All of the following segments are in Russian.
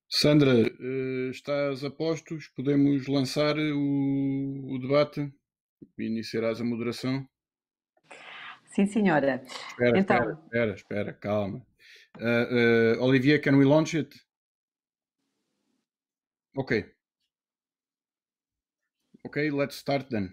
Sandra, estás a postos? Podemos lançar o debate? Iniciarás a moderação? Sim, senhora. Então, Espera, calma. Olivier, can we launch it? Okay, let's start then.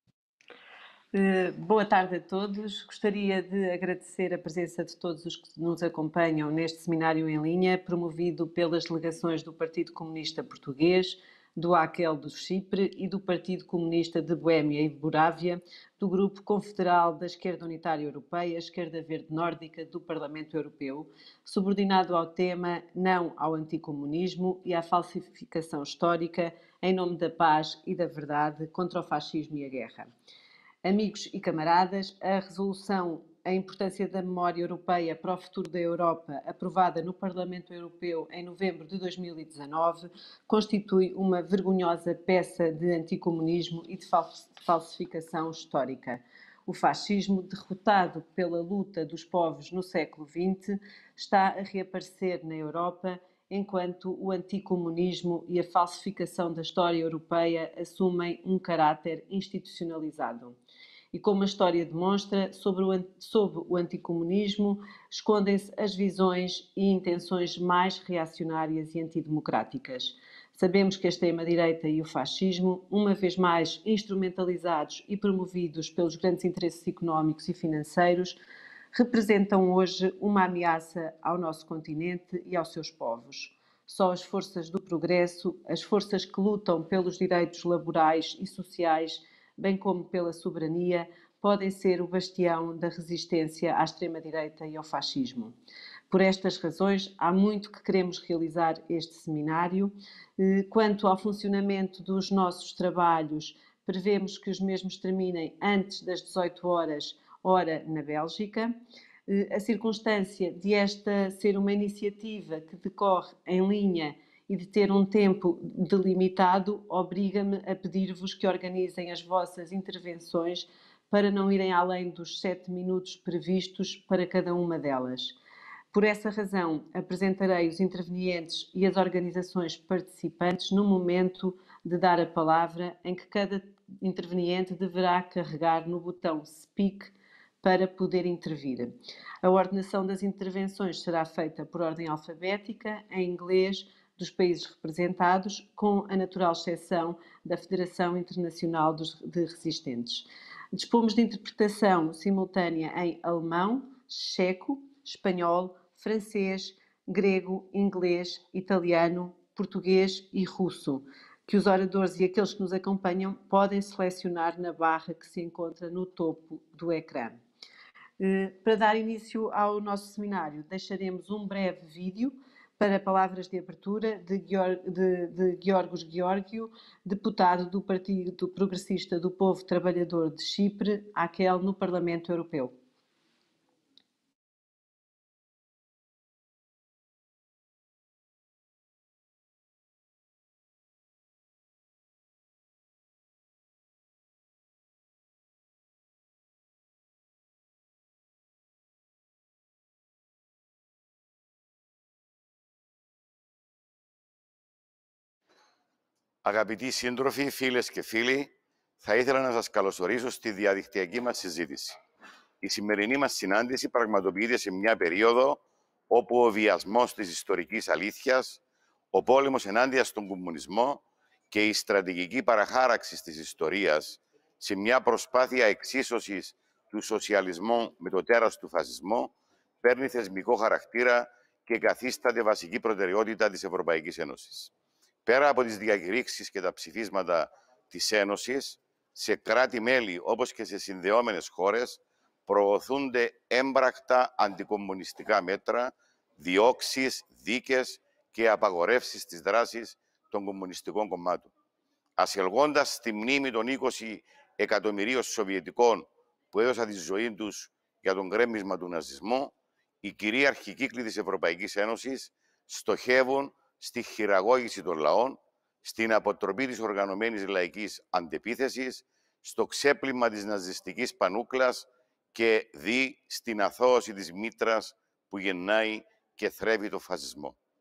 boa tarde a todos. Gostaria de agradecer a presença de todos os que nos acompanham neste seminário em linha, promovido pelas delegações do Partido Comunista Português, do AQEL do Chipre e do Partido Comunista de Boémia e Morávia, do Grupo Confederal da Esquerda Unitária Europeia, Esquerda Verde Nórdica do Parlamento Europeu, subordinado ao tema Não ao Anticomunismo e à Falsificação Histórica, em nome da paz e da verdade, contra o fascismo e a guerra. Amigos e camaradas, a resolução A Importância da Memória Europeia para o Futuro da Europa, aprovada no Parlamento Europeu em novembro de 2019, constitui uma vergonhosa peça de anticomunismo e de falsificação histórica. O fascismo, derrotado pela luta dos povos no século XX, está a reaparecer na Europa, enquanto o anticomunismo e a falsificação da história europeia assumem um caráter institucionalizado. E como a história demonstra, sob o anticomunismo escondem-se as visões e intenções mais reacionárias e antidemocráticas. Sabemos que a extrema-direita e o fascismo, uma vez mais instrumentalizados e promovidos pelos grandes interesses económicos e financeiros, representam hoje uma ameaça ao nosso continente e aos seus povos. Só as forças do progresso, as forças que lutam pelos direitos laborais e sociais, bem como pela soberania, podem ser o bastião da resistência à extrema-direita e ao fascismo. Por estas razões, há muito que queremos realizar este seminário. Quanto ao funcionamento dos nossos trabalhos, prevemos que os mesmos terminem antes das 18 horas, hora na Bélgica. A circunstância de esta ser uma iniciativa que decorre em linha e de ter um tempo delimitado obriga-me a pedir-vos que organizem as vossas intervenções para não irem além dos 7 minutos previstos para cada uma delas. Por essa razão, apresentarei os intervenientes e as organizações participantes no momento de dar a palavra, em que cada interveniente deverá carregar no botão Speak para poder intervir. A ordenação das intervenções será feita por ordem alfabética, em inglês, dos países representados, com a natural exceção da Federação Internacional de Resistentes. Dispomos de interpretação simultânea em alemão, checo, espanhol, francês, grego, inglês, italiano, português e russo, que os oradores e aqueles que nos acompanham podem selecionar na barra que se encontra no topo do ecrã. Para dar início ao nosso seminário, deixaremos um breve vídeo para palavras de abertura de Giorgos Georgiou, deputado do Partido Progressista do Povo Trabalhador de Chipre, AQEL, no Parlamento Europeu. Αγαπητοί σύντροφοι, φίλες και φίλοι, θα ήθελα να σας καλωσορίσω στη διαδικτυακή μας συζήτηση. Η σημερινή μας συνάντηση πραγματοποιείται σε μια περίοδο όπου ο βιασμός της ιστορικής αλήθειας, ο πόλεμος ενάντια στον κομμουνισμό και η στρατηγική παραχάραξη της ιστορίας σε μια προσπάθεια εξίσωσης του σοσιαλισμού με το τέρας του φασισμού παίρνει θεσμικό χαρακτήρα και καθίσταται βασική προτεραιότητα της Ευρωπαϊκής Ένωσης. Πέρα από τις διακηρύξεις και τα ψηφίσματα της Ένωσης, σε κράτη-μέλη όπως και σε συνδεόμενες χώρες προωθούνται έμπρακτα αντικομμουνιστικά μέτρα, διώξεις, δίκες και απαγορεύσεις της δράσης των κομμουνιστικών κομμάτων. Ασελγώντας στη μνήμη των 20 εκατομμυρίων Σοβιετικών που έδωσαν τη ζωή τους για τον γκρέμισμα του ναζισμού, οι κυρίαρχοι κύκλοι της Ευρωπαϊκής Ένωσης στοχεύουν στη χειραγώγηση των λαών, στην αποτροπή της οργανωμένης λαϊκής αντεπίθεσης, στο ξέπλυμα της ναζιστικής πανούκλας και δι στην αθώωση της μήτρας που γεννάει και θρέβει το φασισμό.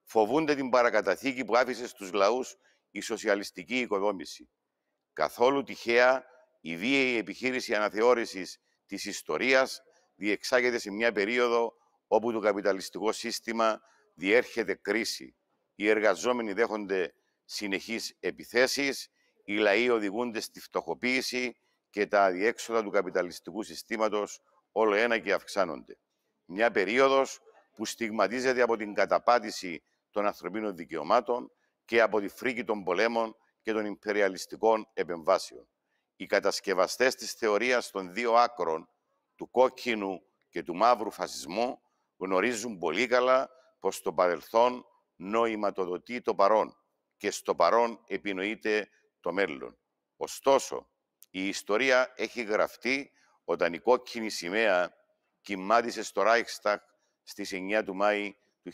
Φοβούνται την παρακαταθήκη που άφησε στους λαούς η σοσιαλιστική οικοδόμηση. Καθόλου τυχαία, η βίαιη επιχείρηση αναθεώρησης της ιστορίας διεξάγεται σε μια περίοδο όπου το καπιταλιστικό σύστημα διέρχεται κρίση. Οι εργαζόμενοι δέχονται συνεχείς επιθέσεις, οι λαοί οδηγούνται στη φτωχοποίηση και τα αδιέξοδα του καπιταλιστικού συστήματος όλο ένα και αυξάνονται. Μια περίοδος που στιγματίζεται από την καταπάτηση των ανθρωπίνων δικαιωμάτων και από τη φρίκη των πολέμων και των ιμπεριαλιστικών επεμβάσεων. Οι κατασκευαστές της θεωρίας των δύο άκρων, του κόκκινου και του μαύρου φασισμού, γνωρίζουν πολύ καλά πως το παρελθόν νοηματοδοτεί το παρόν και στο παρόν επινοείται το μέλλον. Ωστόσο, η ιστορία έχει γραφτεί όταν η κόκκινη σημαία κοιμάτισε στο Reichstag στις 9 του Μάη του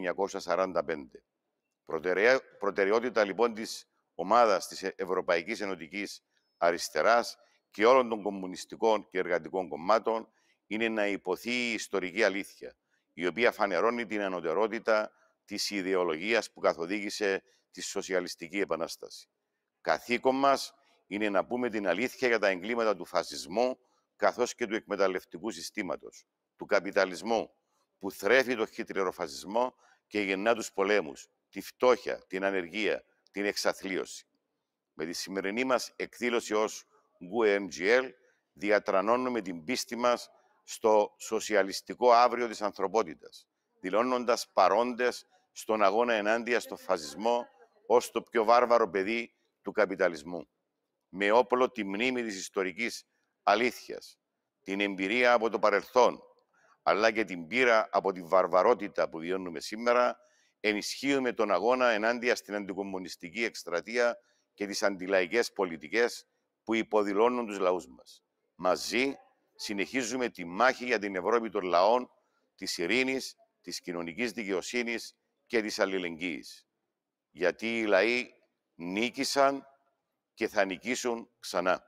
1945. Προτεραιότητα λοιπόν της ομάδας της Ευρωπαϊκής Ενωτικής Αριστεράς και όλων των κομμουνιστικών και εργατικών κομμάτων είναι να υποθεί η ιστορική αλήθεια, η οποία φανερώνει την ανωτερότητα της ιδεολογίας που καθοδήγησε τη Σοσιαλιστική Επανάσταση. Καθήκον μας είναι να πούμε την αλήθεια για τα εγκλήματα του φασισμού καθώς και του εκμεταλλευτικού συστήματος, του καπιταλισμού, που θρέφει το χιτλεροφασισμό και γεννά τους πολέμους, τη φτώχεια, την ανεργία, την εξαθλίωση. Με τη σημερινή μας εκδήλωση ως GUE-NGL διατρανώνουμε την πίστη μας στο σοσιαλιστικό αύριο της ανθρωπότητας, δηλώνοντας παρόντες στον αγώνα ενάντια στο φασισμό ως το πιο βάρβαρο παιδί του καπιταλισμού. Με όπλο τη μνήμη της ιστορικής αλήθειας, την εμπειρία από το παρελθόν, αλλά και την πείρα από τη βαρβαρότητα που βιώνουμε σήμερα, ενισχύουμε τον αγώνα ενάντια στην αντικομμουνιστική εκστρατεία και τις αντιλαϊκές πολιτικές που υποδηλώνουν τους λαούς μας. Μαζί συνεχίζουμε τη μάχη για την Ευρώπη των λαών, της ειρήνης, της κοινωνικής δικαιοσύνης και της αλληλεγγύης. Γιατί οι λαοί νίκησαν και θα νικήσουν ξανά.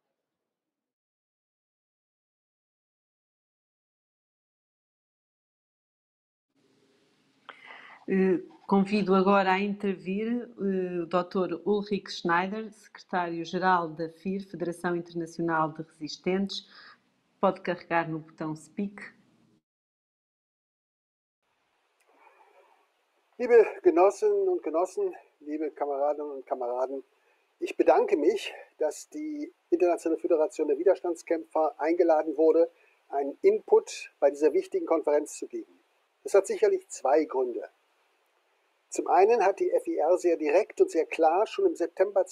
Convido agora a intervir o Dr. Ulrich Schneider, secretário-geral da FIR, Federação Internacional de Resistentes. Pode carregar no botão Speak. Liebe Genossinnen und Genossen, liebe Kameradinnen und Kameraden, ich bedanke mich, dass die Internationale Föderation der Widerstandskämpfer eingeladen wurde, einen Input bei dieser wichtigen Konferenz zu geben. Das hat sicherlich zwei Gründe. Zum einen hat die FIR sehr direkt und sehr klar schon im September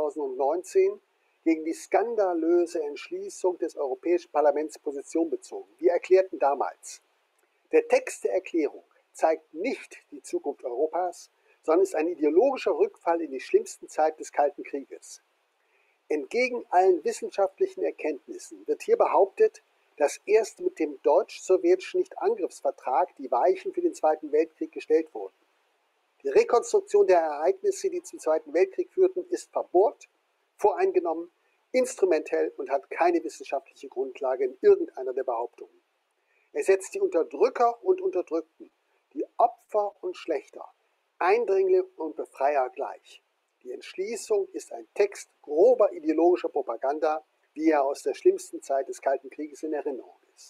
2019 gegen die skandalöse Entschließung des Europäischen Parlaments Position bezogen. Wir erklärten damals, der Text der Erklärung zeigt nicht die Zukunft Europas, sondern ist ein ideologischer Rückfall in die schlimmsten Zeit des Kalten Krieges. Entgegen allen wissenschaftlichen Erkenntnissen wird hier behauptet, dass erst mit dem deutsch-sowjetischen Nichtangriffsvertrag die Weichen für den Zweiten Weltkrieg gestellt wurden. Die Rekonstruktion der Ereignisse, die zum Zweiten Weltkrieg führten, ist verbohrt, voreingenommen, instrumentell und hat keine wissenschaftliche Grundlage in irgendeiner der Behauptungen. Er setzt die Unterdrücker und Unterdrückten, die Opfer und Schlächter, Eindringlinge und Befreier gleich. Die Entschließung ist ein Text grober ideologischer Propaganda, wie er aus der schlimmsten Zeit des Kalten Krieges in Erinnerung ist.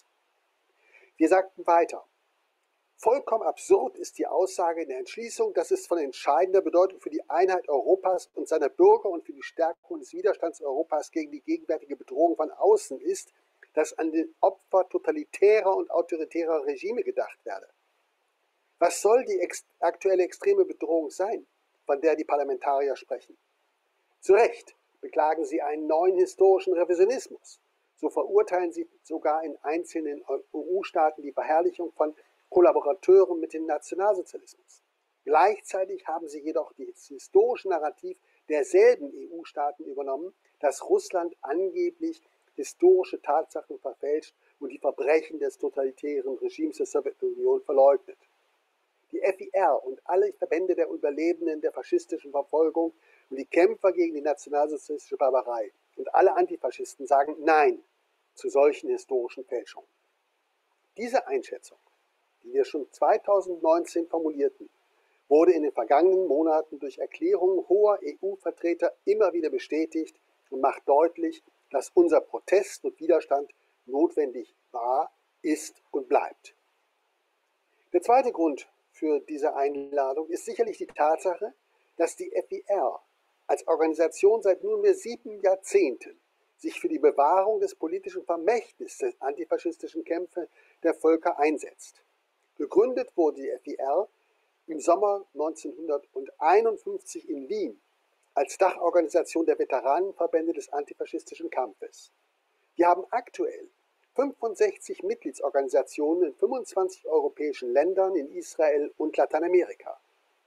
Wir sagten weiter, vollkommen absurd ist die Aussage in der Entschließung, dass es von entscheidender Bedeutung für die Einheit Europas und seiner Bürger und für die Stärkung des Widerstands Europas gegen die gegenwärtige Bedrohung von außen ist, dass an die Opfer totalitärer und autoritärer Regime gedacht werde. Was soll die aktuelle extreme Bedrohung sein, von der die Parlamentarier sprechen? Zu Recht beklagen sie einen neuen historischen Revisionismus. So verurteilen sie sogar in einzelnen EU-Staaten die Verherrlichung von Kollaborateuren mit dem Nationalsozialismus. Gleichzeitig haben sie jedoch das historische Narrativ derselben EU-Staaten übernommen, dass Russland angeblich historische Tatsachen verfälscht und die Verbrechen des totalitären Regimes der Sowjetunion verleugnet. Die FIR und alle Verbände der Überlebenden der faschistischen Verfolgung und die Kämpfer gegen die nationalsozialistische Barbarei und alle Antifaschisten sagen Nein zu solchen historischen Fälschungen. Diese Einschätzung, die wir schon 2019 formulierten, wurde in den vergangenen Monaten durch Erklärungen hoher EU-Vertreter immer wieder bestätigt und macht deutlich, dass unser Protest und Widerstand notwendig war, ist und bleibt. Der zweite Grund für diese Einladung ist sicherlich die Tatsache, dass die FIR als Organisation seit nunmehr 7 Jahrzehnten sich für die Bewahrung des politischen Vermächtnisses der antifaschistischen Kämpfe der Völker einsetzt. Gegründet wurde die FIR im Sommer 1951 in Wien als Dachorganisation der Veteranenverbände des antifaschistischen Kampfes. Wir haben aktuell 65 Mitgliedsorganisationen in 25 europäischen Ländern, in Israel und Lateinamerika.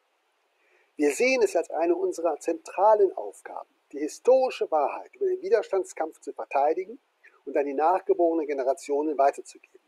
Wir sehen es als eine unserer zentralen Aufgaben, die historische Wahrheit über den Widerstandskampf zu verteidigen und an die nachgeborenen Generationen weiterzugeben.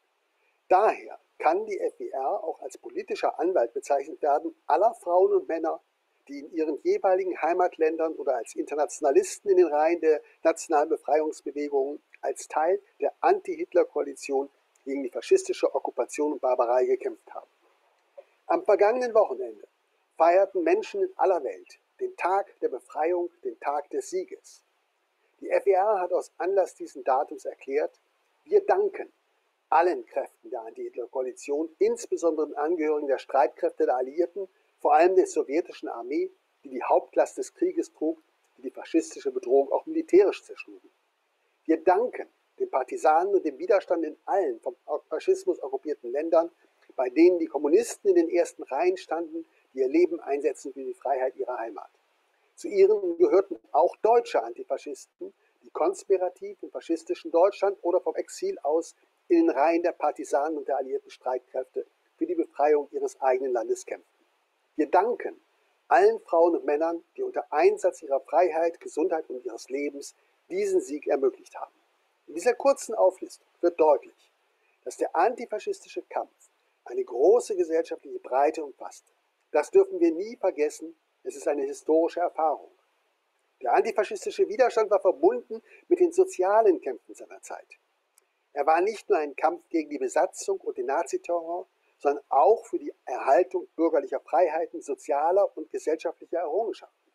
Daher kann die FIR auch als politischer Anwalt bezeichnet werden aller Frauen und Männer, die in ihren jeweiligen Heimatländern oder als Internationalisten in den Reihen der nationalen Befreiungsbewegungen als Teil der Anti-Hitler-Koalition gegen die faschistische Okkupation und Barbarei gekämpft haben. Am vergangenen Wochenende feierten Menschen in aller Welt den Tag der Befreiung, den Tag des Sieges. Die FIR hat aus Anlass dieses Datums erklärt, wir danken allen Kräften der Anti-Hitler-Koalition, insbesondere den Angehörigen der Streitkräfte der Alliierten, vor allem der sowjetischen Armee, die die Hauptlast des Krieges trug, die die faschistische Bedrohung auch militärisch zerschlugen. Wir danken den Partisanen und dem Widerstand in allen vom Faschismus okkupierten Ländern, bei denen die Kommunisten in den ersten Reihen standen, die ihr Leben einsetzen für die Freiheit ihrer Heimat. Zu ihnen gehörten auch deutsche Antifaschisten, die konspirativ im faschistischen Deutschland oder vom Exil aus in den Reihen der Partisanen und der alliierten Streitkräfte für die Befreiung ihres eigenen Landes kämpften. Wir danken allen Frauen und Männern, die unter Einsatz ihrer Freiheit, Gesundheit und ihres Lebens diesen Sieg ermöglicht haben. In dieser kurzen Auflistung wird deutlich, dass der antifaschistische Kampf eine große gesellschaftliche Breite umfasste. Das dürfen wir nie vergessen, es ist eine historische Erfahrung. Der antifaschistische Widerstand war verbunden mit den sozialen Kämpfen seiner Zeit. Er war nicht nur ein Kampf gegen die Besatzung und den Naziterror, sondern auch für die Erhaltung bürgerlicher Freiheiten, sozialer und gesellschaftlicher Errungenschaften.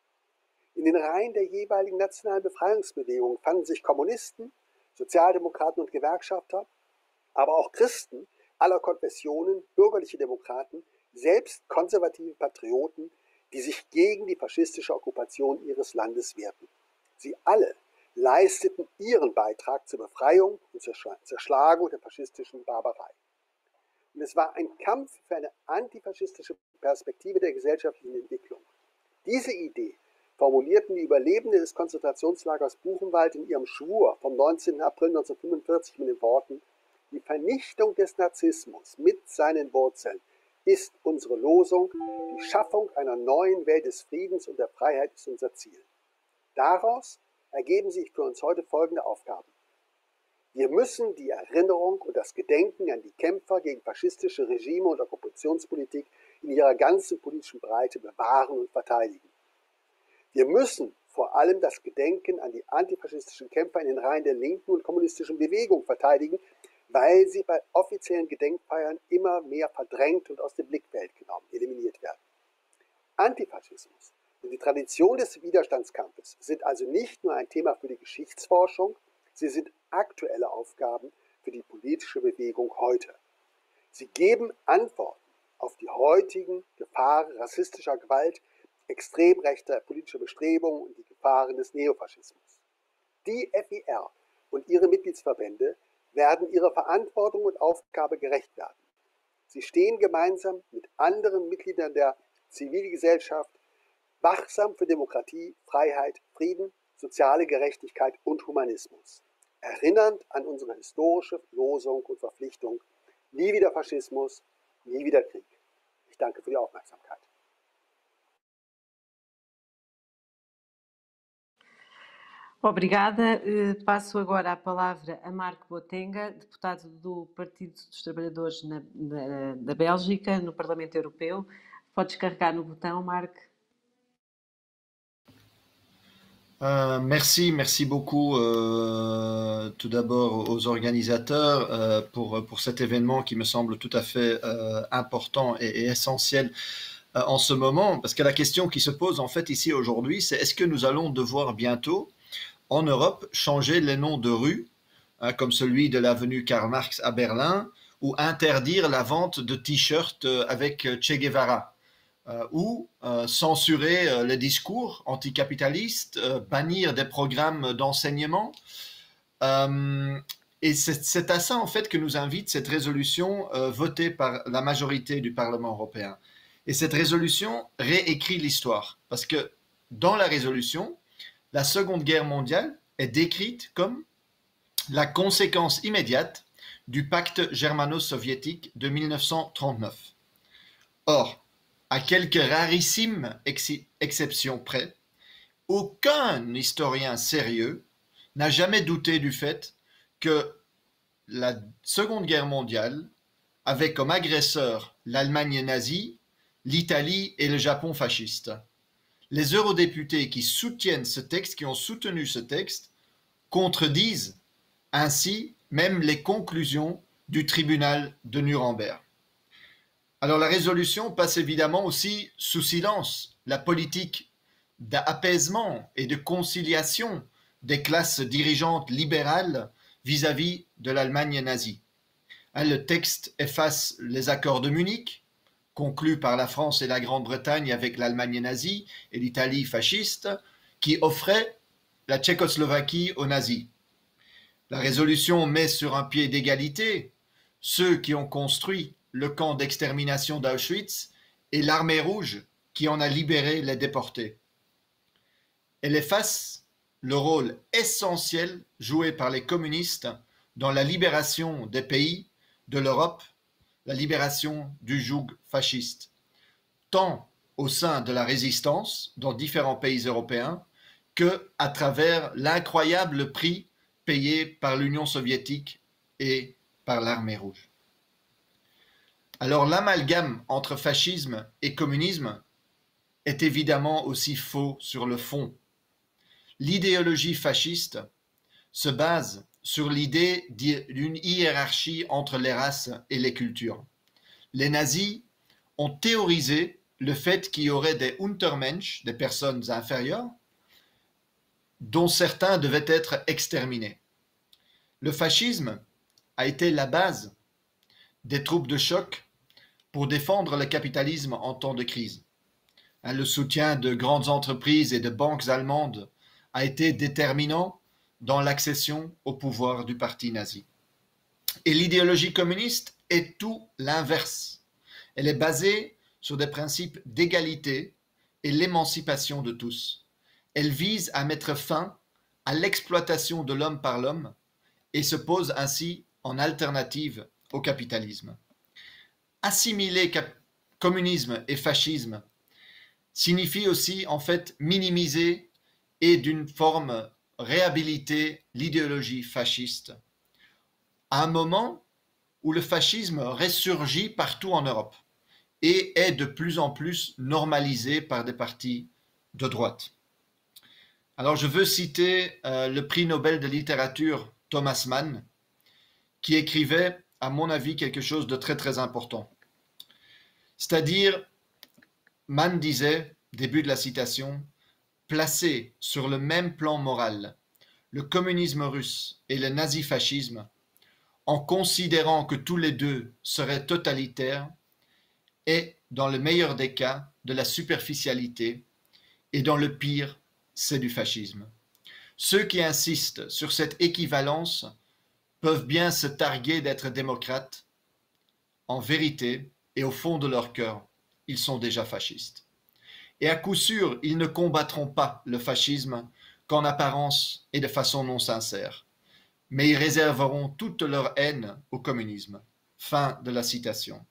In den Reihen der jeweiligen nationalen Befreiungsbewegungen fanden sich Kommunisten, Sozialdemokraten und Gewerkschafter, aber auch Christen aller Konfessionen, bürgerliche Demokraten, selbst konservative Patrioten, die sich gegen die faschistische Okkupation ihres Landes wehrten. Sie alle leisteten ihren Beitrag zur Befreiung und zur Zerschlagung der faschistischen Barbarei. Und es war ein Kampf für eine antifaschistische Perspektive der gesellschaftlichen Entwicklung. Diese Idee formulierten die Überlebenden des Konzentrationslagers Buchenwald in ihrem Schwur vom 19. April 1945 mit den Worten: Die Vernichtung des Narzissmus mit seinen Wurzeln ist unsere Losung, die Schaffung einer neuen Welt des Friedens und der Freiheit ist unser Ziel. Daraus ergeben sich für uns heute folgende Aufgaben. Wir müssen die Erinnerung und das Gedenken an die Kämpfer gegen faschistische Regime und Okkupationspolitik in ihrer ganzen politischen Breite bewahren und verteidigen. Wir müssen vor allem das Gedenken an die antifaschistischen Kämpfer in den Reihen der linken und kommunistischen Bewegung verteidigen, weil sie bei offiziellen Gedenkfeiern immer mehr verdrängt und aus dem Blickfeld eliminiert werden. Antifaschismus und die Tradition des Widerstandskampfes sind also nicht nur ein Thema für die Geschichtsforschung, sie sind aktuelle Aufgaben für die politische Bewegung heute. Sie geben Antworten auf die heutigen Gefahren rassistischer Gewalt, extrem rechter politischer Bestrebungen und die Gefahren des Neofaschismus. Die FIR und ihre Mitgliedsverbände werden ihrer Verantwortung und Aufgabe gerecht werden. Sie stehen gemeinsam mit anderen Mitgliedern der Zivilgesellschaft wachsam für Demokratie, Freiheit, Frieden, soziale Gerechtigkeit und Humanismus, erinnernd an unsere historische Losung und Verpflichtung: nie wieder Faschismus, nie wieder Krieg. Ich danke für die Aufmerksamkeit. Obrigada. Passo agora a palavra a Marco Botenga, deputado do Partido dos Trabalhadores da Bélgica, no Parlamento Europeu. Podes carregar no botão, Marco. Merci beaucoup tout d'abord aux organisateurs pour cet événement qui me semble tout à fait important et essentiel en ce moment, parce que la question qui se pose en fait ici aujourd'hui, c'est est-ce que nous allons devoir bientôt en Europe changer les noms de rues, hein, comme celui de l'avenue Karl Marx à Berlin, ou interdire la vente de t-shirts avec Che Guevara, ou censurer les discours anticapitalistes, bannir des programmes d'enseignement. Et c'est à ça en fait que nous invite cette résolution votée par la majorité du Parlement européen. Et cette résolution réécrit l'histoire, parce que dans la résolution, la Seconde Guerre mondiale est décrite comme la conséquence immédiate du pacte germano-soviétique de 1939. Or, à quelques rarissimes exceptions près, aucun historien sérieux n'a jamais douté du fait que la Seconde Guerre mondiale avait comme agresseurs l'Allemagne nazie, l'Italie et le Japon fasciste. Les eurodéputés qui soutiennent ce texte, qui ont soutenu ce texte, contredisent ainsi même les conclusions du tribunal de Nuremberg. Alors la résolution passe évidemment aussi sous silence la politique d'apaisement et de conciliation des classes dirigeantes libérales vis-à-vis de l'Allemagne nazie. Le texte efface les accords de Munich, conclus par la France et la Grande-Bretagne avec l'Allemagne nazie et l'Italie fasciste, qui offraient la Tchécoslovaquie aux nazis. La résolution met sur un pied d'égalité ceux qui ont construit le camp d'extermination d'Auschwitz et l'armée rouge qui en a libéré les déportés. Elle efface le rôle essentiel joué par les communistes dans la libération des pays de l'Europe, la libération du joug fasciste, tant au sein de la résistance dans différents pays européens que à travers l'incroyable prix payé par l'Union soviétique et par l'armée rouge. Alors l'amalgame entre fascisme et communisme est évidemment aussi faux sur le fond. L'idéologie fasciste se base sur l'idée d'une hiérarchie entre les races et les cultures. Les nazis ont théorisé le fait qu'il y aurait des Untermensch, des personnes inférieures, dont certains devaient être exterminés. Le fascisme a été la base des troupes de choc pour défendre le capitalisme en temps de crise. Le soutien de grandes entreprises et de banques allemandes a été déterminant dans l'accession au pouvoir du parti nazi. Et l'idéologie communiste est tout l'inverse. Elle est basée sur des principes d'égalité et l'émancipation de tous. Elle vise à mettre fin à l'exploitation de l'homme par l'homme et se pose ainsi en alternative au capitalisme. Assimiler communisme et fascisme signifie aussi en fait minimiser et d'une forme réhabiliter l'idéologie fasciste à un moment où le fascisme ressurgit partout en Europe et est de plus en plus normalisé par des partis de droite. Alors je veux citer le prix Nobel de littérature Thomas Mann, qui écrivait, à mon avis, quelque chose de très très important. C'est-à-dire, Mann disait, début de la citation, « Placer sur le même plan moral le communisme russe et le nazifascisme, en considérant que tous les deux seraient totalitaires, est, dans le meilleur des cas, de la superficialité, et dans le pire, c'est du fascisme. Ceux qui insistent sur cette équivalence peuvent bien se targuer d'être démocrates. En vérité, et au fond de leur cœur, ils sont déjà fascistes. Et à coup sûr, ils ne combattront pas le fascisme qu'en apparence et de façon non sincère, mais ils réserveront toute leur haine au communisme. » Fin de la citation.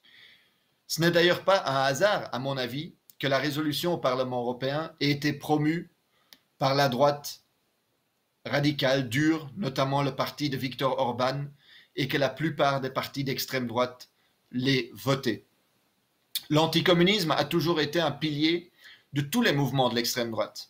Ce n'est d'ailleurs pas un hasard, à mon avis, que la résolution au Parlement européen ait été promue par la droite radicale, dure, notamment le parti de Viktor Orban, et que la plupart des partis d'extrême droite l'aient voté. L'anticommunisme a toujours été un pilier de tous les mouvements de l'extrême droite.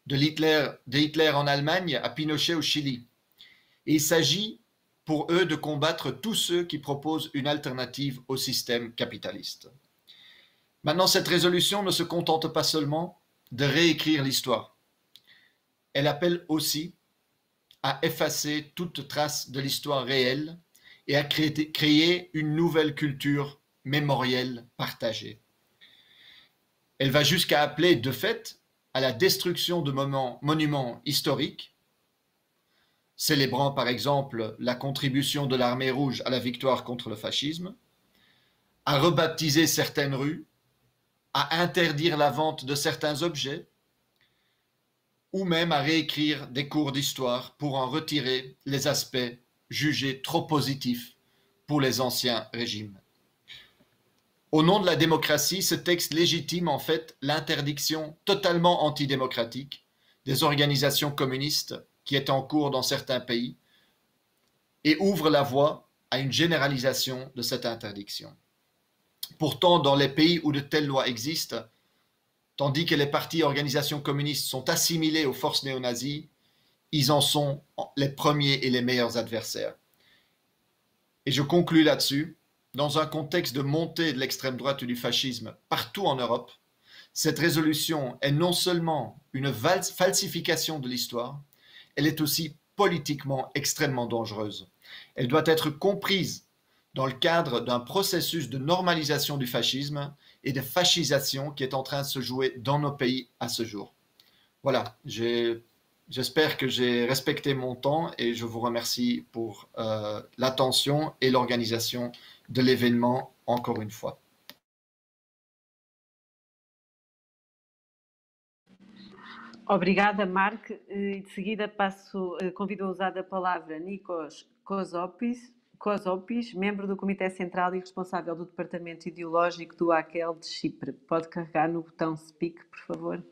de Hitler en Allemagne à Pinochet au Chili. Et il s'agit pour eux de combattre tous ceux qui proposent une alternative au système capitaliste. Maintenant, cette résolution ne se contente pas seulement de réécrire l'histoire. Elle appelle aussi à effacer toute trace de l'histoire réelle et à créer une nouvelle culture mémorielle partagée. Elle va jusqu'à appeler de fait à la destruction de monuments historiques, célébrant par exemple la contribution de l'Armée rouge à la victoire contre le fascisme, à rebaptiser certaines rues, à interdire la vente de certains objets, ou même à réécrire des cours d'histoire pour en retirer les aspects jugés trop positifs pour les anciens régimes. Au nom de la démocratie, ce texte légitime en fait l'interdiction totalement antidémocratique des organisations communistes qui est en cours dans certains pays et ouvre la voie à une généralisation de cette interdiction. Pourtant, dans les pays où de telles lois existent, tandis que les partis et organisations communistes sont assimilés aux forces néo-nazies, ils en sont les premiers et les meilleurs adversaires. Et je conclus là-dessus. Dans un contexte de montée de l'extrême droite et du fascisme partout en Europe, cette résolution est non seulement une falsification de l'histoire, elle est aussi politiquement extrêmement dangereuse. Elle doit être comprise dans le cadre d'un processus de normalisation du fascisme et de fascisation qui est en train de se jouer dans nos pays à ce jour. Voilà, j'espère que j'ai respecté mon temps et je vous remercie pour l'attention et l'organisation de l'événement encore une fois. Obrigada, Mark. E de seguida convido a usar a palavra Nikos Kozopis, membro do Comitê Central e responsável do Departamento Ideológico do AKEL de Chipre. Pode carregar no botão Speak, por favor.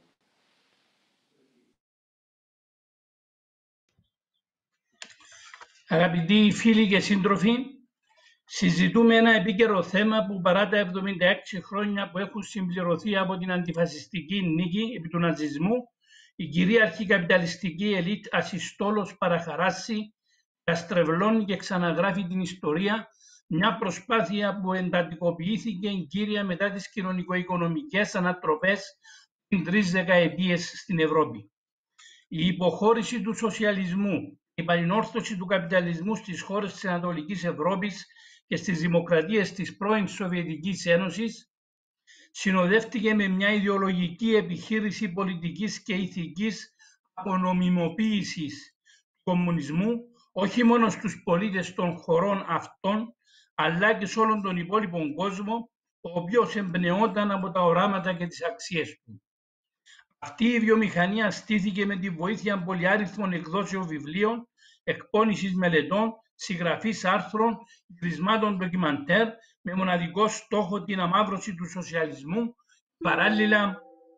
Αγαπητοί φίλοι και σύντροφοι, συζητούμε ένα επίκαιρο θέμα που παρά τα 76 χρόνια που έχουν συμπληρωθεί από την αντιφασιστική νίκη επί του ναζισμού, η κυρίαρχη καπιταλιστική ελίτ ασυστόλως παραχαράσει, αστρεβλώνει και ξαναγράφει την ιστορία, μια προσπάθεια που εντατικοποιήθηκε κύρια μετά τις κοινωνικο-οικονομικές ανατροπές πριν 3 δεκαετίες στην Ευρώπη. Η υποχώρηση του σοσιαλισμού, η παρενόρθωση του καπιταλισμού στις χώρες της Ανατολικής Ευρώπης και στις δημοκρατίες της πρώην Σοβιετικής Ένωσης συνοδεύτηκε με μια ιδεολογική επιχείρηση πολιτικής και ηθικής απονομιμοποίησης του κομμουνισμού, όχι μόνο στους πολίτες των χωρών αυτών, αλλά και σε όλον τον υπόλοιπο κόσμο, ο οποίος εμπνεόταν από τα οράματα και τις αξίες του. Αυτή η βιομηχανία στήθηκε με τη βοήθεια πολυάριθμων εκδόσεων βιβλίων, εκπώνησης μελετών, συγγραφής άρθρων, γυρισμάτων ντοκιμαντέρ, με μοναδικό στόχο την αμαύρωση του σοσιαλισμού, παράλληλα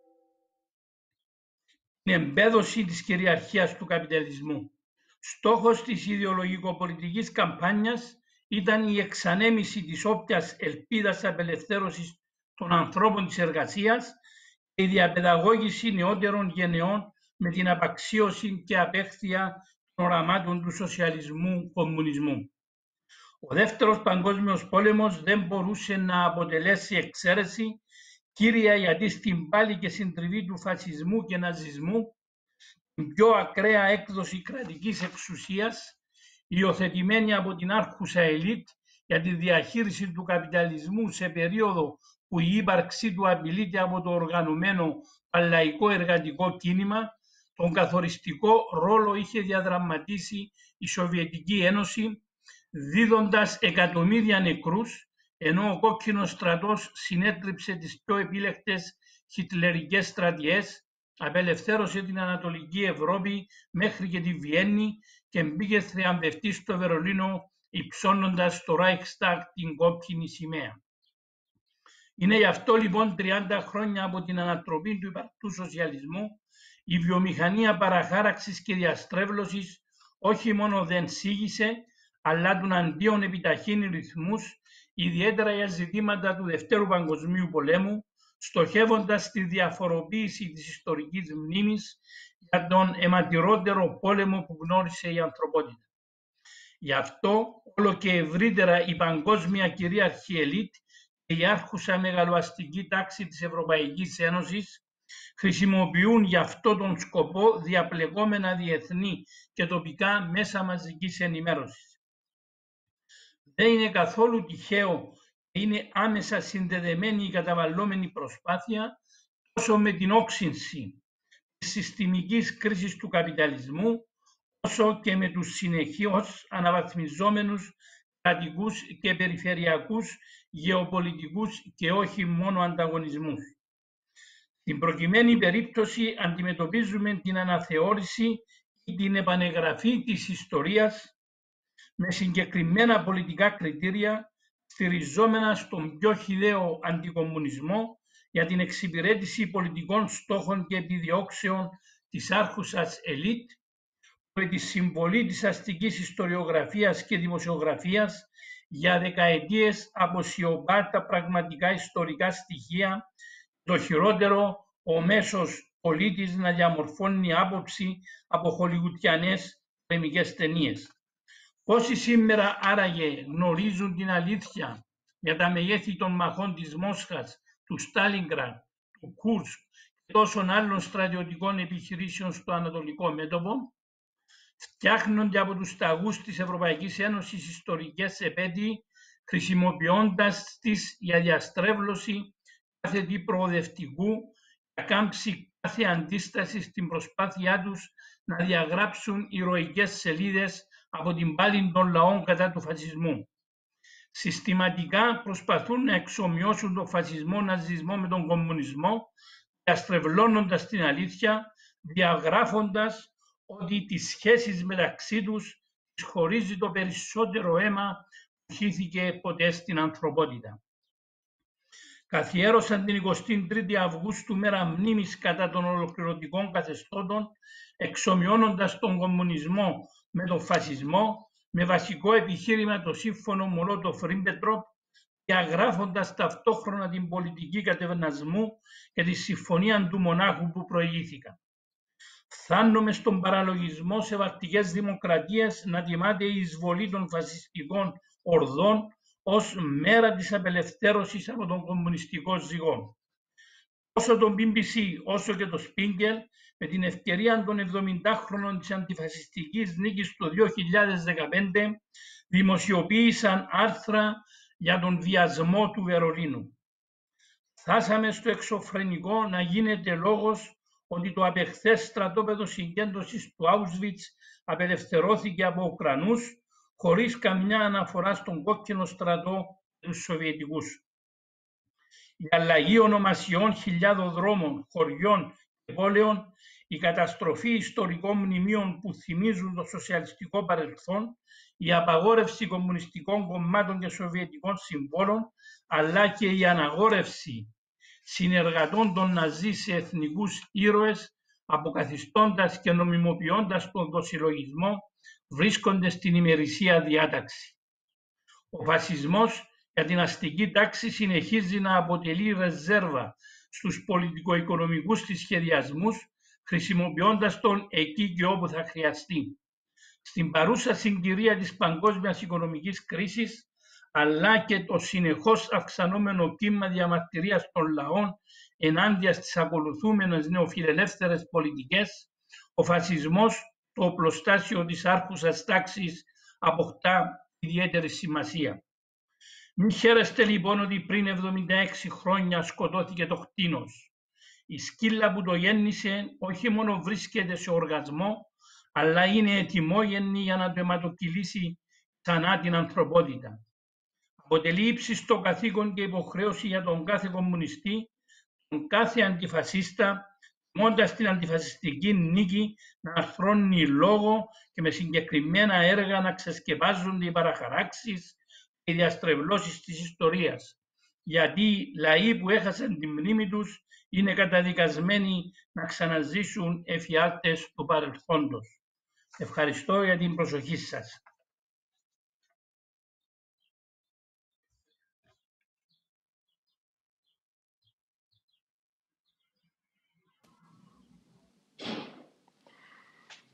την εμπέδωση της κυριαρχίας του καπιταλισμού. Στόχος της ιδεολογικοπολιτικής καμπάνιας ήταν η εξανέμιση της όποιας ελπίδας απελευθέρωσης των ανθρώπων της εργασίας και η διαπαιδαγώγηση νεότερων γενεών με την απαξίωση και απέχθεια των οραμάτων του σοσιαλισμού-κομμουνισμού. Ο Δεύτερος Παγκόσμιος Πόλεμος δεν μπορούσε να αποτελέσει εξαίρεση, κύρια γιατί στην πάλη και συντριβή του φασισμού και ναζισμού, την πιο ακραία έκδοση κρατικής εξουσίας, υιοθετημένη από την άρχουσα ελίτ για τη διαχείριση του καπιταλισμού σε περίοδο που η ύπαρξή του απειλείται από το οργανωμένο παλαϊκό εργατικό κίνημα, τον καθοριστικό ρόλο είχε διαδραματίσει η Σοβιετική Ένωση, δίδοντας εκατομμύρια νεκρούς, ενώ ο κόκκινος στρατός συνέτριψε τις πιο επίλεκτες χιτλερικές στρατιές, απελευθέρωσε την Ανατολική Ευρώπη μέχρι και τη Βιέννη και μπήκε θριαμβευτή στο Βερολίνο, υψώνοντας στο Reichstag την κόκκινη σημαία. Είναι γι' αυτό λοιπόν 30 χρόνια από την ανατροπή του υπαρκτού σοσιαλισμού, η βιομηχανία παραχάραξης και διαστρέβλωσης όχι μόνο δεν σίγησε, αλλά του αντίον επιταχύνει ρυθμούς, ιδιαίτερα για ζητήματα του Δευτέρου Παγκοσμίου Πολέμου, στοχεύοντας τη διαφοροποίηση της ιστορικής μνήμης για τον αιματηρότερο πόλεμο που γνώρισε η ανθρωπότητα. Γι' αυτό όλο και ευρύτερα η παγκόσμια κυρίαρχη ελίτ και η άρχουσα μεγαλοαστική τάξη της Ευρωπαϊκής Ένωσης χρησιμοποιούν για αυτό τον σκοπό διαπλεκόμενα διεθνή και τοπικά μέσα μαζικής ενημέρωσης. Δεν είναι καθόλου τυχαίο και είναι άμεσα συνδεδεμένη η καταβαλλόμενη προσπάθεια τόσο με την όξυνση της συστημικής κρίσης του καπιταλισμού, όσο και με τους συνεχώς αναβαθμιζόμενους κρατικούς και περιφερειακούς γεωπολιτικούς και όχι μόνο ανταγωνισμούς. Στην προκειμένη περίπτωση αντιμετωπίζουμε την αναθεώρηση ή την επανεγραφή της ιστορίας με συγκεκριμένα πολιτικά κριτήρια στηριζόμενα στον πιο χυδαίο αντικομμουνισμό για την εξυπηρέτηση πολιτικών στόχων και επιδιώξεων της άρχουσας ελίτ, με τη συμβολή της αστικής ιστοριογραφίας και δημοσιογραφίας για δεκαετίες αποσιωπά τα πραγματικά ιστορικά στοιχεία, το χειρότερο ο μέσος πολίτης να διαμορφώνει άποψη από χολιγουτιανές πολεμικές ταινίες. Πόσοι σήμερα άραγε γνωρίζουν την αλήθεια για τα μεγέθη των μαχών της Μόσχας, του Στάλινγκραντ, του Κούρσκ και τόσων άλλων στρατιωτικών επιχειρήσεων στο Ανατολικό μέτωπο? Φτιάχνονται από τους ταγούς της Ευρωπαϊκής Ένωσης ιστορικές επέτειοι, χρησιμοποιώντας τις για διαστρέβλωση κάθε τι προοδευτικού, για κάμψη κάθε αντίσταση στην προσπάθειά τους να διαγράψουν ηρωικές σελίδες από την πάλη των λαών κατά του φασισμού. Συστηματικά προσπαθούν να εξομοιώσουν τον φασισμό-ναζισμό με τον κομμουνισμό, διαστρεβλώνοντας την αλήθεια, διαγράφοντας ότι τις σχέσεις μεταξύ τους τις χωρίζει το περισσότερο αίμα που χύθηκε ποτέ στην ανθρωπότητα. Καθιέρωσαν την 23η Αυγούστου μέρα μνήμης κατά των ολοκληρωτικών καθεστώτων, εξομοιώνοντας τον κομμουνισμό με τον φασισμό, με βασικό επιχείρημα το σύμφωνο Μολότοφ-Ρίμπεντροπ, διαγράφοντας ταυτόχρονα την πολιτική κατευνασμού και τη συμφωνία του Μονάχου που προηγήθηκαν. Φθάνουμε στον παραλογισμό σε βαλτικές δημοκρατίες να τιμάται η εισβολή των φασιστικών ορδών ως μέρα της απελευθέρωσης από τον κομμουνιστικό ζυγό. Όσο το BBC όσο και το Spiegel, με την ευκαιρία των 70χρονων της αντιφασιστικής νίκης το 2015, δημοσιοποίησαν άρθρα για τον βιασμό του Βερολίνου. Φτάσαμε στο εξωφρενικό να γίνεται λόγος ότι το απεχθές στρατόπεδο συγκέντρωσης του Auschwitz απελευθερώθηκε από Ουκρανούς, χωρίς καμιά αναφορά στον κόκκινο στρατό και τους Σοβιετικούς. Η αλλαγή ονομασιών χιλιάδων δρόμων, χωριών και πόλεων, η καταστροφή ιστορικών μνημείων που θυμίζουν το σοσιαλιστικό παρελθόν, η απαγόρευση κομμουνιστικών κομμάτων και σοβιετικών συμβόλων, αλλά και η αναγόρευση συνεργατών των Ναζί σε εθνικούς ήρωες, αποκαθιστώντας και νομιμοποιώντας τον δοσυλλογισμό, βρίσκονται στην ημερησία διάταξη. Ο φασισμός για την αστική τάξη συνεχίζει να αποτελεί ρεζέρβα στους πολιτικο-οικονομικούς της σχεδιασμούς, χρησιμοποιώντας τον εκεί και όπου θα χρειαστεί. Στην παρούσα συγκυρία της παγκόσμιας οικονομικής κρίσης, αλλά και το συνεχώς αυξανόμενο κύμα διαμαρτυρίας των λαών ενάντια στις ακολουθούμενες νεοφιλελεύθερες πολιτικές, ο φασισμός, το οπλοστάσιο της άρχουσας τάξης, αποκτά ιδιαίτερη σημασία. Μην χαίρεστε λοιπόν ότι πριν 76 χρόνια σκοτώθηκε το κτήνος. Η σκύλα που το γέννησε όχι μόνο βρίσκεται σε οργασμό, αλλά είναι ετοιμόγενη για να το αιματοκυλήσει ξανά την ανθρωπότητα. Αποτελεί ύψιστο καθήκον και υποχρέωση για τον κάθε κομμουνιστή, τον κάθε αντιφασίστα, τιμώντας την αντιφασιστική νίκη, να αρθρώνει λόγο και με συγκεκριμένα έργα να ξεσκεπάζονται οι παραχαράξεις και οι διαστρεβλώσεις της ιστορίας. Γιατί οι λαοί που έχασαν τη μνήμη τους είναι καταδικασμένοι να ξαναζήσουν εφιάλτες του παρελθόντος. Ευχαριστώ για την προσοχή σας.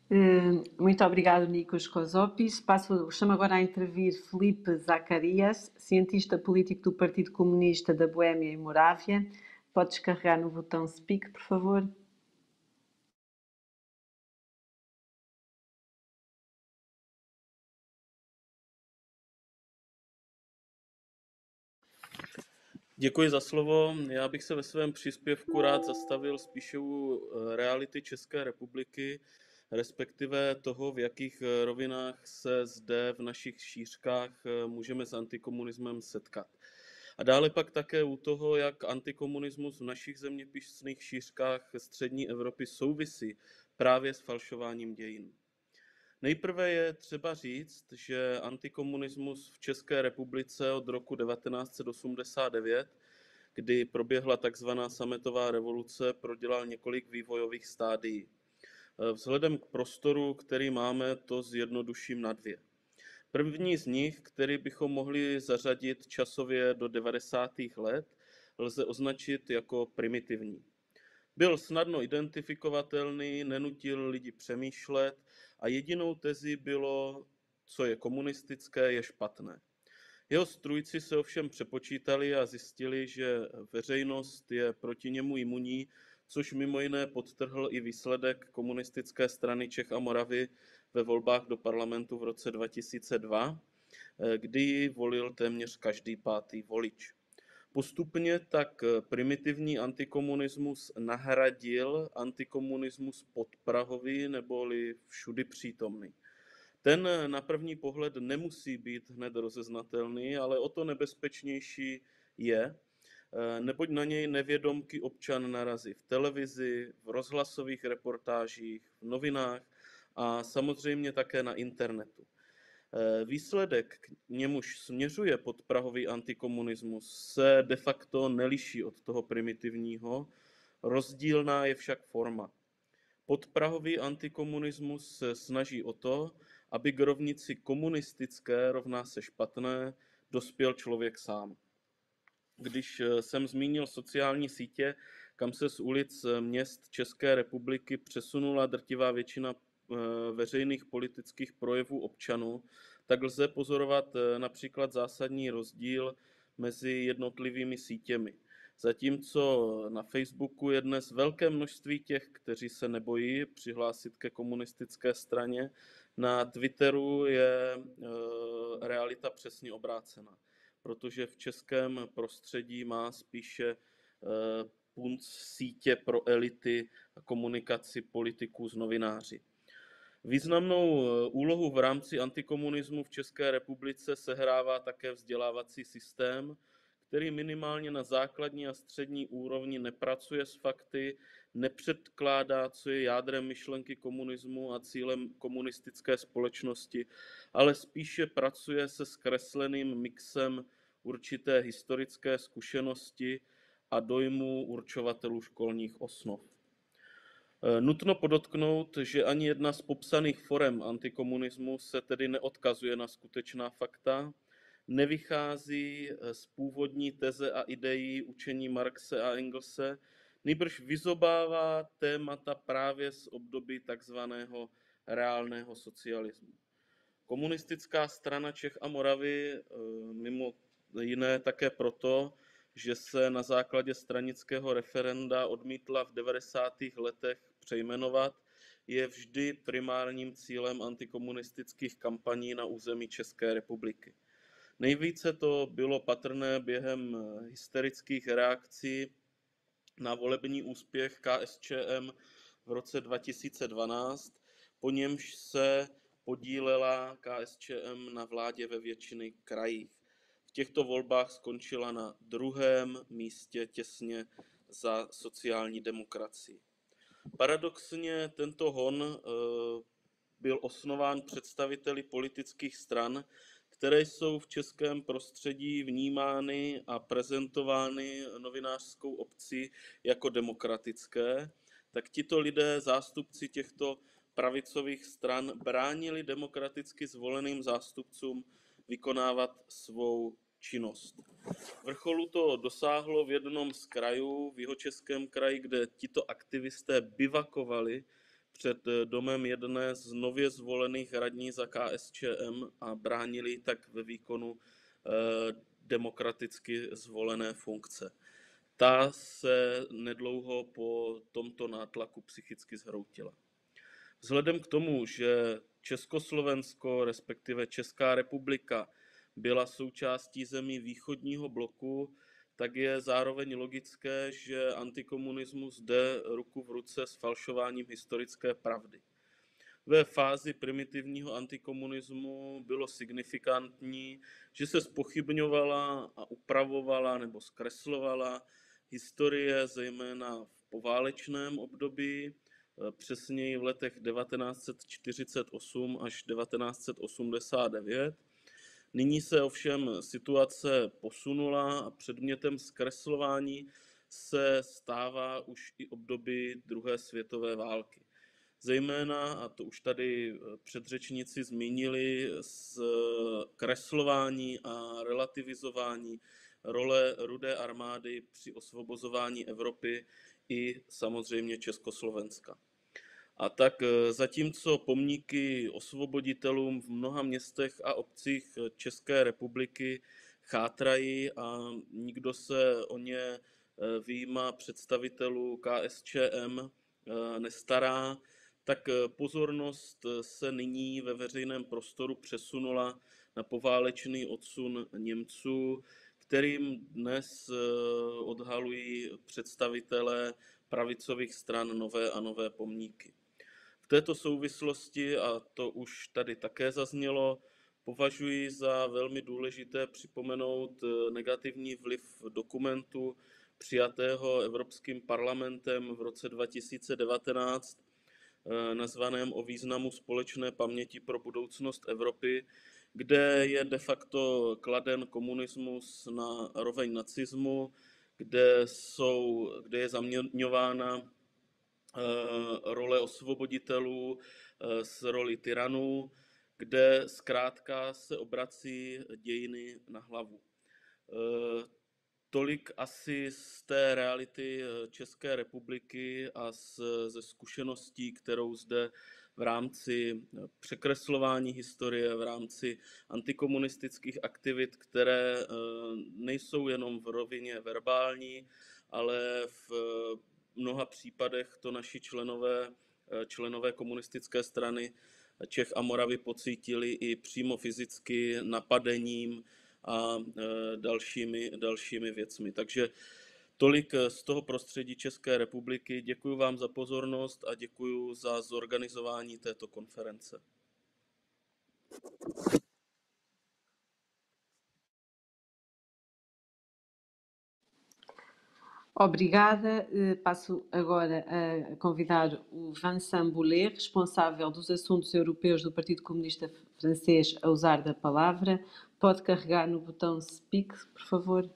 Muito obrigado, Nikos Kozopis. Chamo agora a intervir Filipe Zacarias, cientista político do Partido Comunista da Boémia e Morávia. Podes carregar no botão Speak, por favor. Děkuji za slovo. Já bych se ve svém příspěvku rád zastavil spíše u reality České republiky, respektive toho, v jakých rovinách se zde v našich šířkách můžeme s antikomunismem setkat. A dále pak také u toho, jak antikomunismus v našich zeměpisných šířkách střední Evropy souvisí právě s falšováním dějin. Nejprve je třeba říct, že antikomunismus v České republice od roku 1989, kdy proběhla takzvaná sametová revoluce, prodělal několik vývojových stádií. Vzhledem k prostoru, který máme, to zjednoduším na dvě. První z nich, který bychom mohli zařadit časově do 90. let, lze označit jako primitivní. Byl snadno identifikovatelný, nenutil lidi přemýšlet a jedinou tezí bylo, co je komunistické, je špatné. Jeho strůjci se ovšem přepočítali a zjistili, že veřejnost je proti němu imunní, což mimo jiné podtrhl i výsledek Komunistické strany Čech a Moravy ve volbách do parlamentu v roce 2002, kdy ji volil téměř každý pátý volič. Postupně tak primitivní antikomunismus nahradil antikomunismus podprahový neboli všudy přítomný. Ten na první pohled nemusí být hned rozeznatelný, ale o to nebezpečnější je, neboť na něj nevědomky občan narazí v televizi, v rozhlasových reportážích, v novinách a samozřejmě také na internetu. Výsledek, k němuž směřuje podprahový antikomunismus, se de facto neliší od toho primitivního, rozdílná je však forma. Podprahový antikomunismus se snaží o to, aby k rovnici komunistické rovná se špatné dospěl člověk sám. Když jsem zmínil sociální sítě, kam se z ulic měst České republiky přesunula drtivá většina veřejných politických projevů občanů, tak lze pozorovat například zásadní rozdíl mezi jednotlivými sítěmi. Zatímco na Facebooku je dnes velké množství těch, kteří se nebojí přihlásit ke komunistické straně, na Twitteru je realita přesně obrácená, protože v českém prostředí má spíše punc sítě pro elity a komunikaci politiků s novináři. Významnou úlohu v rámci antikomunismu v České republice sehrává také vzdělávací systém, který minimálně na základní a střední úrovni nepracuje s fakty, nepředkládá, co je jádrem myšlenky komunismu a cílem komunistické společnosti, ale spíše pracuje se zkresleným mixem určité historické zkušenosti a dojmů určovatelů školních osnov. Nutno podotknout, že ani jedna z popsaných forem antikomunismu se tedy neodkazuje na skutečná fakta, nevychází z původní teze a ideí učení Marxe a Engelse, nýbrž vyzobává témata právě z období takzvaného reálného socialismu. Komunistická strana Čech a Moravy, mimo jiné také proto, že se na základě stranického referenda odmítla v 90. letech přejmenovat, je vždy primárním cílem antikomunistických kampaní na území České republiky. Nejvíce to bylo patrné během hysterických reakcí na volební úspěch KSČM v roce 2012, po němž se podílela KSČM na vládě ve většině krajích. V těchto volbách skončila na druhém místě těsně za sociální demokracii. Paradoxně tento hon byl osnován představiteli politických stran, které jsou v českém prostředí vnímány a prezentovány novinářskou obcí jako demokratické, tak tito lidé, zástupci těchto pravicových stran, bránili demokraticky zvoleným zástupcům vykonávat svou činnost. Vrcholu to dosáhlo v jednom z krajů, v Jihočeském kraji, kde tito aktivisté bivakovali před domem jedné z nově zvolených radní za KSČM a bránili tak ve výkonu demokraticky zvolené funkce. Ta se nedlouho po tomto nátlaku psychicky zhroutila. Vzhledem k tomu, že Československo, respektive Česká republika, byla součástí zemí východního bloku, tak je zároveň logické, že antikomunismus jde ruku v ruce s falšováním historické pravdy. Ve fázi primitivního antikomunismu bylo signifikantní, že se zpochybňovala a upravovala nebo zkreslovala historie zejména v poválečném období, přesněji v letech 1948 až 1989. Nyní se ovšem situace posunula a předmětem zkreslování se stává už i období druhé světové války. Zejména, a to už tady předřečníci zmínili, zkreslování a relativizování role Rudé armády při osvobozování Evropy i samozřejmě Československa. A tak zatímco pomníky osvoboditelům v mnoha městech a obcích České republiky chátrají a nikdo se o ně vyjma představitelů KSČM nestará, tak pozornost se nyní ve veřejném prostoru přesunula na poválečný odsun Němců, kterým dnes odhalují představitelé pravicových stran nové a nové pomníky. V této souvislosti, a to už tady také zaznělo, považuji za velmi důležité připomenout negativní vliv dokumentu přijatého Evropským parlamentem v roce 2019, nazvaném O významu společné paměti pro budoucnost Evropy, kde je de facto kladen komunismus na roveň nacismu, kde je zaměňována role osvoboditelů s roli tyranů, kde zkrátka se obrací dějiny na hlavu. Tolik asi z té reality České republiky a ze zkušeností, kterou zde v rámci překreslování historie, v rámci antikomunistických aktivit, které nejsou jenom v rovině verbální, ale v mnoha případech to naši členové komunistické strany Čech a Moravy pocítili i přímo fyzicky napadením a dalšími věcmi. Takže tolik z toho prostředí České republiky. Děkuji vám za pozornost a děkuji za zorganizování této konference. Obrigada. Passo agora a convidar o Vincent Bollée, responsável dos assuntos europeus do Partido Comunista Francês, a usar da palavra. Pode carregar no botão Speak, por favor.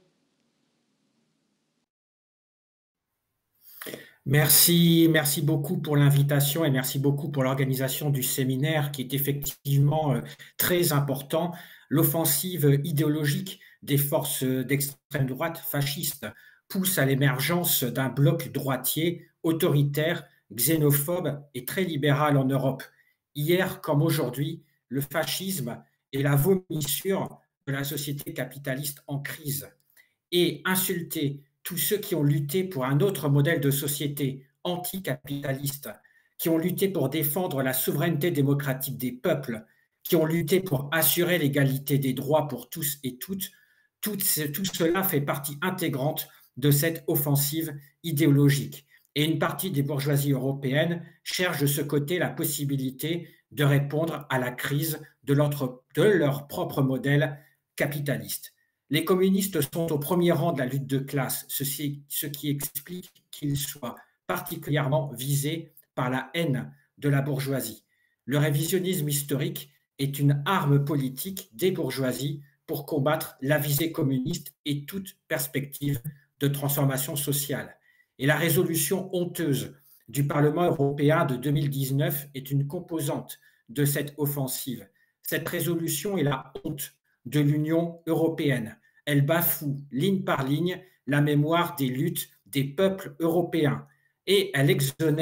Merci beaucoup pour l'invitation et merci beaucoup pour l'organisation du séminaire qui est effectivement très important. L'offensive idéologique des forces d'extrême droite fascistes pousse à l'émergence d'un bloc droitier, autoritaire, xénophobe et très libéral en Europe. Hier comme aujourd'hui, le fascisme est la vomissure de la société capitaliste en crise. Et insulter tous ceux qui ont lutté pour un autre modèle de société anticapitaliste, qui ont lutté pour défendre la souveraineté démocratique des peuples, qui ont lutté pour assurer l'égalité des droits pour tous et toutes, tout cela fait partie intégrante de cette offensive idéologique. Et une partie des bourgeoisies européennes cherche de ce côté la possibilité de répondre à la crise de leur propre modèle capitaliste. Les communistes sont au premier rang de la lutte de classe, ce qui explique qu'ils soient particulièrement visés par la haine de la bourgeoisie. Le révisionnisme historique est une arme politique des bourgeoisies pour combattre la visée communiste et toute perspective de transformation sociale. Et la résolution honteuse du Parlement européen de 2019 est une composante de cette offensive. Cette résolution est la honte de l'Union européenne. Elle bafoue ligne par ligne la mémoire des luttes des peuples européens et elle exonère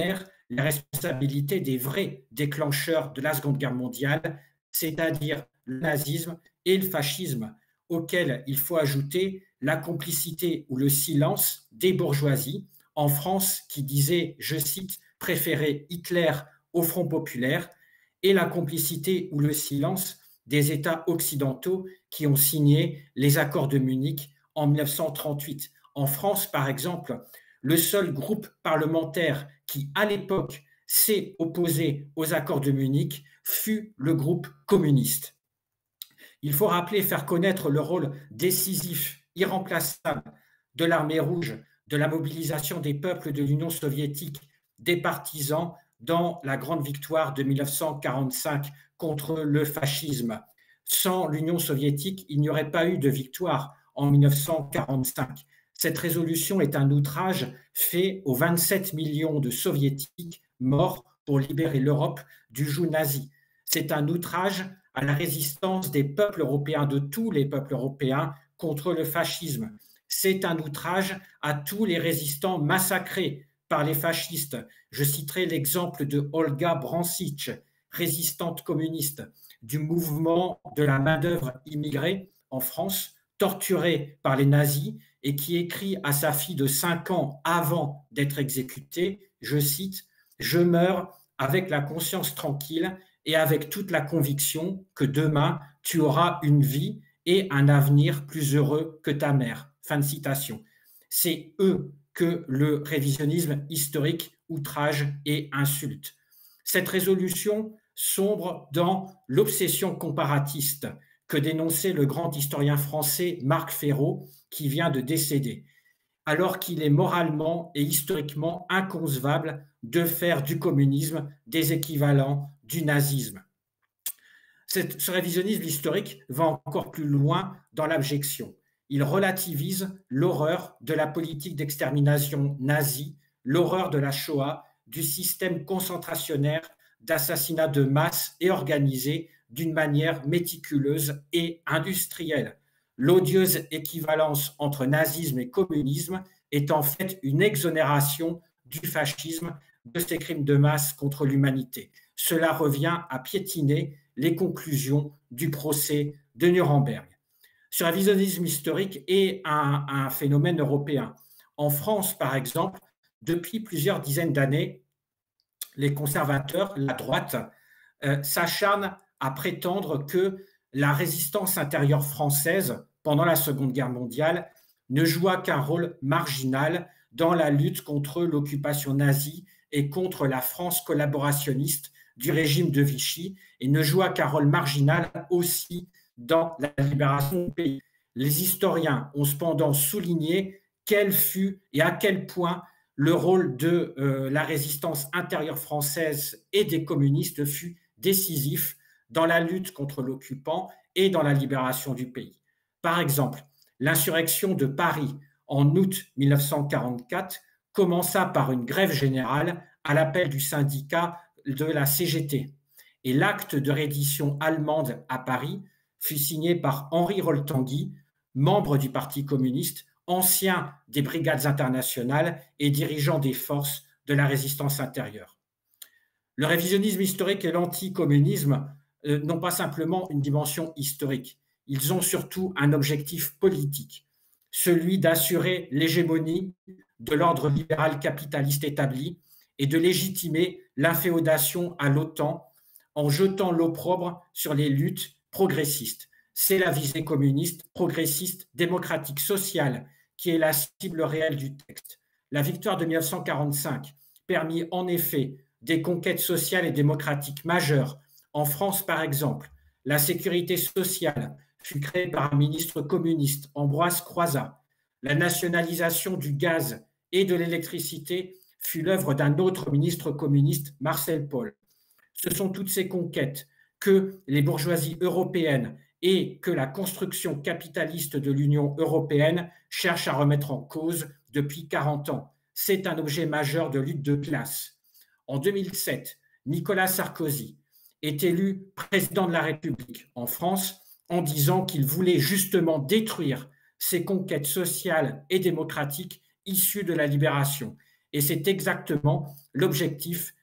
les responsabilités des vrais déclencheurs de la Seconde Guerre mondiale, c'est-à-dire le nazisme et le fascisme, auxquels il faut ajouter la complicité ou le silence des bourgeoisies en France qui disaient, je cite, préférer Hitler au Front populaire, et la complicité ou le silence des États occidentaux qui ont signé les accords de Munich en 1938. En France, par exemple, le seul groupe parlementaire qui, à l'époque, s'est opposé aux accords de Munich fut le groupe communiste. Il faut rappeler, faire connaître le rôle décisif, irremplaçable de l'armée rouge, de la mobilisation des peuples de l'Union soviétique, des partisans dans la grande victoire de 1945 contre le fascisme. Sans l'Union soviétique, il n'y aurait pas eu de victoire en 1945. Cette résolution est un outrage fait aux 27 millions de soviétiques morts pour libérer l'Europe du joug nazi. C'est un outrage à la résistance des peuples européens, de tous les peuples européens, contre le fascisme. C'est un outrage à tous les résistants massacrés par les fascistes. Je citerai l'exemple de Olga Brancic, résistante communiste du mouvement de la main-d'œuvre immigrée en France, torturée par les nazis et qui écrit à sa fille de 5 ans avant d'être exécutée, je cite, « Je meurs avec la conscience tranquille et avec toute la conviction que demain, tu auras une vie et un avenir plus heureux que ta mère. » Fin de citation. C'est eux que le révisionnisme historique outrage et insulte. Cette résolution sombre dans l'obsession comparatiste que dénonçait le grand historien français Marc Fesneau, qui vient de décéder, alors qu'il est moralement et historiquement inconcevable de faire du communisme des équivalents du nazisme. Ce révisionnisme historique va encore plus loin dans l'abjection. Il relativise l'horreur de la politique d'extermination nazie, l'horreur de la Shoah, du système concentrationnaire d'assassinat de masse et organisé d'une manière méticuleuse et industrielle. L'odieuse équivalence entre nazisme et communisme est en fait une exonération du fascisme de ses crimes de masse contre l'humanité. Cela revient à piétiner les conclusions du procès de Nuremberg. Ce révisionnisme historique est un phénomène européen. En France, par exemple, depuis plusieurs dizaines d'années, les conservateurs, la droite, s'acharnent à prétendre que la résistance intérieure française pendant la Seconde Guerre mondiale ne joua qu'un rôle marginal dans la lutte contre l'occupation nazie et contre la France collaborationniste du régime de Vichy, et ne joua qu'un rôle marginal aussi dans la libération du pays. Les historiens ont cependant souligné quel fut et à quel point le rôle de la résistance intérieure française et des communistes fut décisif dans la lutte contre l'occupant et dans la libération du pays. Par exemple, l'insurrection de Paris en août 1944 commença par une grève générale à l'appel du syndicat de la CGT. Et l'acte de reddition allemande à Paris fut signé par Henri Roltanguy, membre du Parti communiste, ancien des brigades internationales et dirigeant des forces de la résistance intérieure. Le révisionnisme historique et l'anticommunisme n'ont pas simplement une dimension historique, ils ont surtout un objectif politique, celui d'assurer l'hégémonie de l'ordre libéral capitaliste établi et de légitimer l'inféodation à l'OTAN en jetant l'opprobre sur les luttes progressistes. C'est la visée communiste, progressiste, démocratique, sociale qui est la cible réelle du texte. La victoire de 1945 permit en effet des conquêtes sociales et démocratiques majeures. En France, par exemple, la sécurité sociale fut créée par un ministre communiste, Ambroise Croizat. La nationalisation du gaz et de l'électricité fut l'œuvre d'un autre ministre communiste, Marcel Paul. Ce sont toutes ces conquêtes que les bourgeoisies européennes et que la construction capitaliste de l'Union européenne cherche à remettre en cause depuis 40 ans. C'est un objet majeur de lutte de classe. En 2007, Nicolas Sarkozy est élu président de la République en France en disant qu'il voulait justement détruire ces conquêtes sociales et démocratiques issues de la libération. Et c'est exactement l'objectif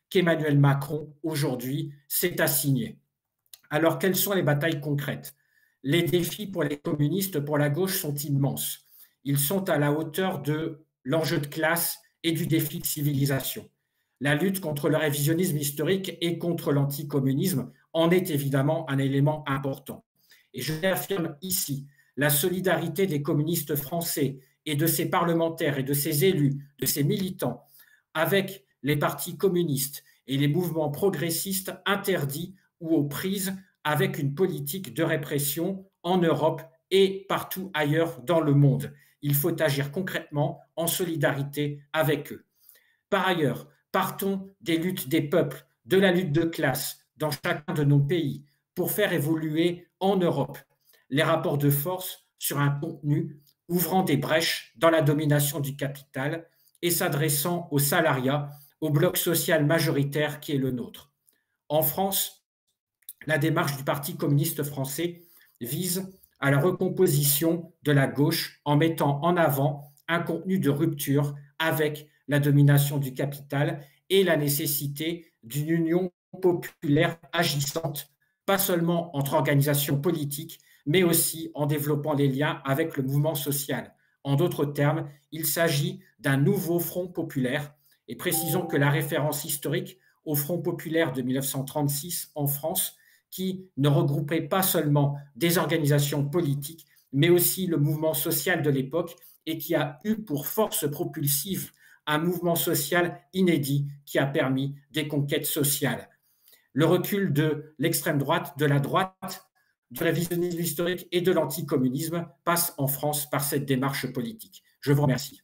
qu'Emmanuel Macron, aujourd'hui, s'est assigné. Alors, quelles sont les batailles concrètes? Les défis pour les communistes, pour la gauche, sont immenses. Ils sont à la hauteur de l'enjeu de classe et du défi de civilisation. La lutte contre le révisionnisme historique et contre l'anticommunisme en est évidemment un élément important. Et je réaffirme ici la solidarité des communistes français et de ses parlementaires et de ses élus, de ses militants, avec les partis communistes et les mouvements progressistes interdits ou aux prises avec une politique de répression en Europe et partout ailleurs dans le monde. Il faut agir concrètement en solidarité avec eux. Par ailleurs, partons des luttes des peuples, de la lutte de classe dans chacun de nos pays pour faire évoluer en Europe les rapports de force sur un contenu ouvrant des brèches dans la domination du capital et s'adressant au salariat, au bloc social majoritaire qui est le nôtre. En France, la démarche du Parti communiste français vise à la recomposition de la gauche en mettant en avant un contenu de rupture avec la domination du capital et la nécessité d'une union populaire agissante, pas seulement entre organisations politiques, mais aussi en développant les liens avec le mouvement social. En d'autres termes, il s'agit d'un nouveau front populaire, et précisons que la référence historique au Front populaire de 1936 en France, qui ne regroupait pas seulement des organisations politiques, mais aussi le mouvement social de l'époque, et qui a eu pour force propulsive un mouvement social inédit qui a permis des conquêtes sociales. Le recul de l'extrême droite, de la droite, du révisionnisme historique et de l'anticommunisme passe en France par cette démarche politique. Je vous remercie.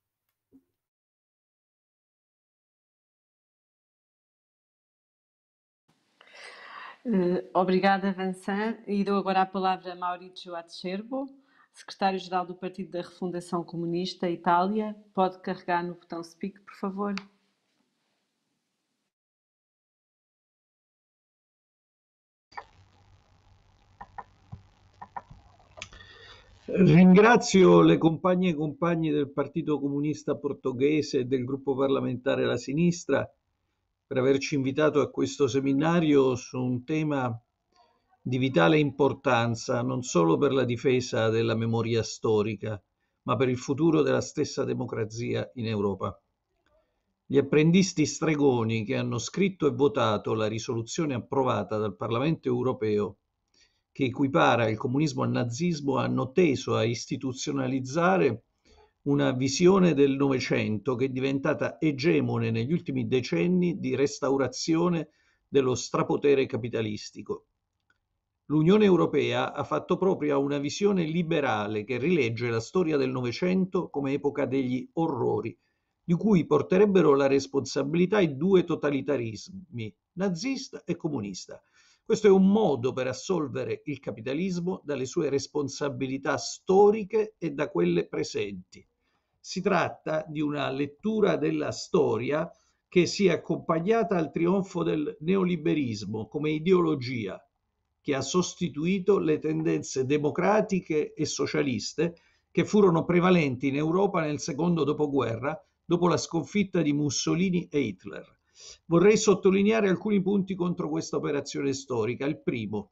Obrigada, Vincent. E dou agora a palavra a Maurizio Acerbo, secretário-geral do Partido da Refundação Comunista Itália. Pode carregar no botão Speak, por favor. Ringrazio le compagne e compagni del Partito Comunista Portoghese e del gruppo parlamentare La Sinistra per averci invitato a questo seminario su un tema di vitale importanza non solo per la difesa della memoria storica, ma per il futuro della stessa democrazia in Europa. Gli apprendisti stregoni che hanno scritto e votato la risoluzione approvata dal Parlamento europeo che equipara il comunismo al nazismo hanno teso a istituzionalizzare una visione del Novecento che è diventata egemone negli ultimi decenni di restaurazione dello strapotere capitalistico. L'Unione Europea ha fatto propria una visione liberale che rilegge la storia del Novecento come epoca degli orrori, di cui porterebbero la responsabilità i due totalitarismi, nazista e comunista. Questo è un modo per assolvere il capitalismo dalle sue responsabilità storiche e da quelle presenti. Si tratta di una lettura della storia che si è accompagnata al trionfo del neoliberismo come ideologia, che ha sostituito le tendenze democratiche e socialiste che furono prevalenti in Europa nel secondo dopoguerra, dopo la sconfitta di Mussolini e Hitler. Vorrei sottolineare alcuni punti contro questa operazione storica. Il primo: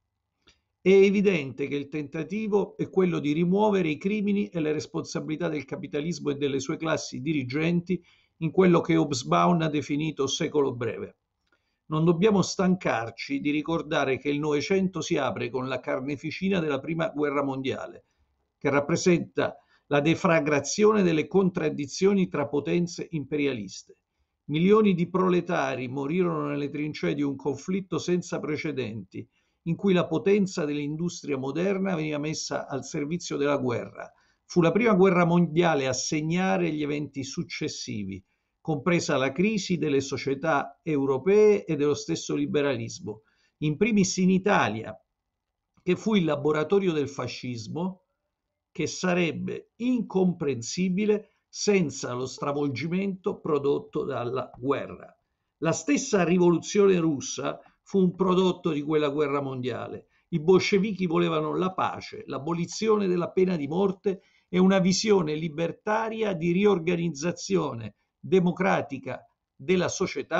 è evidente che il tentativo è quello di rimuovere i crimini e le responsabilità del capitalismo e delle sue classi dirigenti in quello che Hobsbawm ha definito secolo breve. Non dobbiamo stancarci di ricordare che il Novecento si apre con la carneficina della Prima Guerra Mondiale, che rappresenta la deflagrazione delle contraddizioni tra potenze imperialiste. Milioni di proletari morirono nelle trincee di un conflitto senza precedenti, in cui la potenza dell'industria moderna veniva messa al servizio della guerra. Fu la Prima Guerra Mondiale a segnare gli eventi successivi, compresa la crisi delle società europee e dello stesso liberalismo, in primis in Italia, che fu il laboratorio del fascismo, che sarebbe incomprensibile senza lo stravolgimento prodotto dalla guerra. La stessa rivoluzione russa fu un prodotto di quella guerra mondiale. I bolscevichi volevano la pace, l'abolizione della pena di morte e una visione libertaria di riorganizzazione democratica della società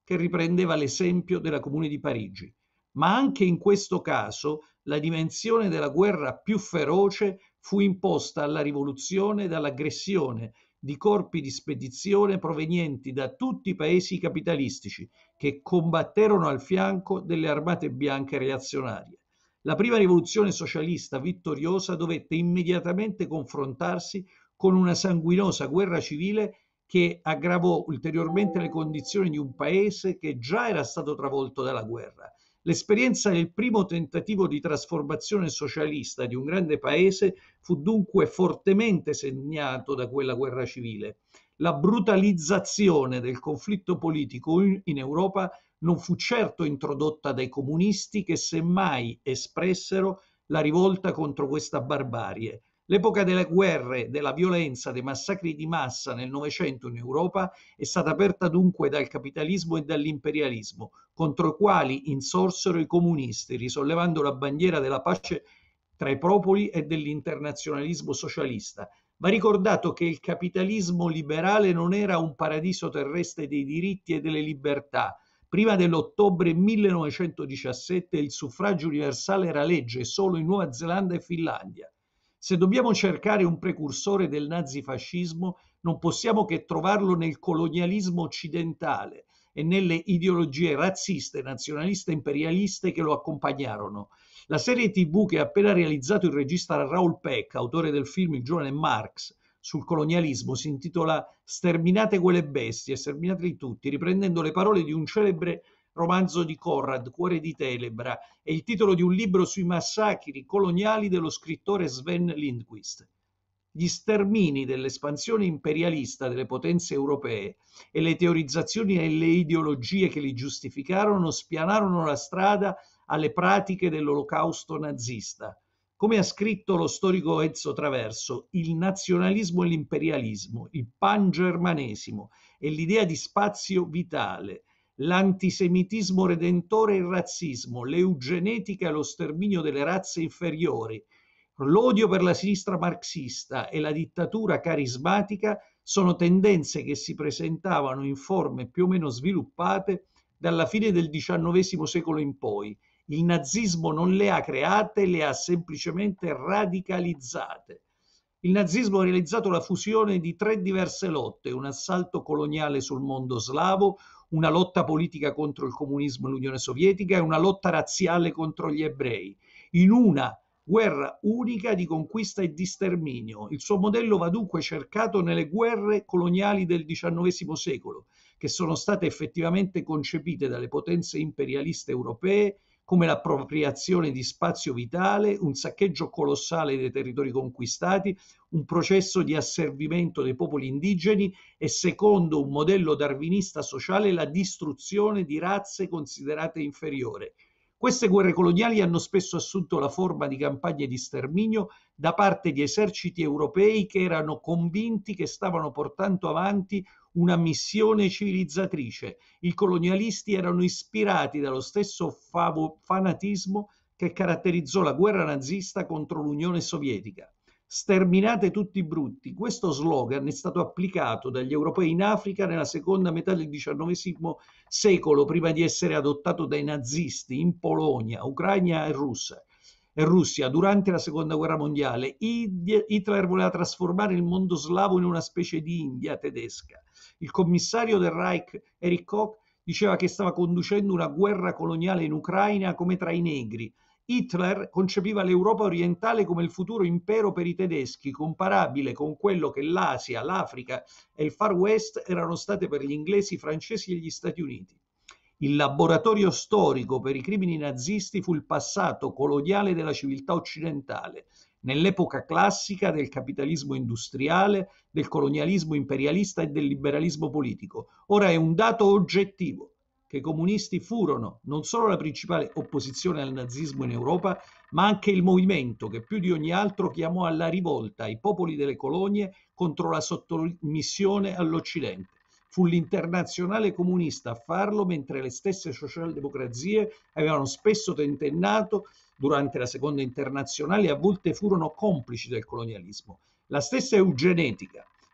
che riprendeva l'esempio della Comune di Parigi. Ma anche in questo caso la dimensione della guerra più feroce fu imposta alla rivoluzione dall'aggressione di corpi di spedizione provenienti da tutti i paesi capitalistici che combatterono al fianco delle armate bianche reazionarie. La prima rivoluzione socialista vittoriosa dovette immediatamente confrontarsi con una sanguinosa guerra civile che aggravò ulteriormente le condizioni di un paese che già era stato travolto dalla guerra. L'esperienza del primo tentativo di trasformazione socialista di un grande paese fu dunque fortemente segnato da quella guerra civile. La brutalizzazione del conflitto politico in Europa non fu certo introdotta dai comunisti, che semmai espressero la rivolta contro questa barbarie. L'epoca delle guerre, della violenza, dei massacri di massa nel Novecento in Europa è stata aperta dunque dal capitalismo e dall'imperialismo, contro i quali insorsero i comunisti, risollevando la bandiera della pace tra i popoli e dell'internazionalismo socialista. Va ricordato che il capitalismo liberale non era un paradiso terrestre dei diritti e delle libertà. Prima dell'ottobre 1917 il suffragio universale era legge solo in Nuova Zelanda e Finlandia. Se dobbiamo cercare un precursore del nazifascismo, non possiamo che trovarlo nel colonialismo occidentale e nelle ideologie razziste, nazionaliste e imperialiste che lo accompagnarono. La serie TV che ha appena realizzato il regista Raoul Peck, autore del film Il giovane Marx, sul colonialismo, si intitola Sterminate quelle bestie, sterminateli tutti, riprendendo le parole di un celebre romanzo di Conrad, Cuore di Tenebra, è il titolo di un libro sui massacri coloniali dello scrittore Sven Lindqvist. Gli stermini dell'espansione imperialista delle potenze europee e le teorizzazioni e le ideologie che li giustificarono spianarono la strada alle pratiche dell'olocausto nazista. Come ha scritto lo storico Enzo Traverso, il nazionalismo e l'imperialismo, il pangermanesimo e l'idea di spazio vitale, l'antisemitismo redentore e il razzismo, l'eugenetica e lo sterminio delle razze inferiori, l'odio per la sinistra marxista e la dittatura carismatica sono tendenze che si presentavano in forme più o meno sviluppate dalla fine del XIX secolo in poi. Il nazismo non le ha create, le ha semplicemente radicalizzate. Il nazismo ha realizzato la fusione di tre diverse lotte: un assalto coloniale sul mondo slavo, una lotta politica contro il comunismo e l'Unione Sovietica e una lotta razziale contro gli ebrei, in una guerra unica di conquista e di sterminio. Il suo modello va dunque cercato nelle guerre coloniali del XIX secolo, che sono state effettivamente concepite dalle potenze imperialiste europee come l'appropriazione di spazio vitale, un saccheggio colossale dei territori conquistati, un processo di asservimento dei popoli indigeni e, secondo un modello darwinista sociale, la distruzione di razze considerate inferiori. Queste guerre coloniali hanno spesso assunto la forma di campagne di sterminio da parte di eserciti europei che erano convinti che stavano portando avanti una missione civilizzatrice. I colonialisti erano ispirati dallo stesso fanatismo che caratterizzò la guerra nazista contro l'Unione Sovietica. Sterminate tutti i brutti. Questo slogan è stato applicato dagli europei in Africa nella seconda metà del XIX secolo, prima di essere adottato dai nazisti in Polonia, Ucraina e Russia. Durante la seconda guerra mondiale Hitler voleva trasformare il mondo slavo in una specie di India tedesca. Il commissario del Reich Erich Koch diceva che stava conducendo una guerra coloniale in Ucraina come tra i negri. Hitler concepiva l'Europa orientale come il futuro impero per i tedeschi, comparabile con quello che l'Asia, l'Africa e il Far West erano state per gli inglesi, i francesi e gli Stati Uniti. Il laboratorio storico per i crimini nazisti fu il passato coloniale della civiltà occidentale, nell'epoca classica del capitalismo industriale, del colonialismo imperialista e del liberalismo politico. Ora è un dato oggettivo che i comunisti furono non solo la principale opposizione al nazismo in Europa, ma anche il movimento che più di ogni altro chiamò alla rivolta i popoli delle colonie contro la sottomissione all'Occidente. Fu l'Internazionale comunista a farlo, mentre le stesse socialdemocrazie avevano spesso tentennato durante la seconda internazionale e a volte furono complici del colonialismo. La stessa eugenetica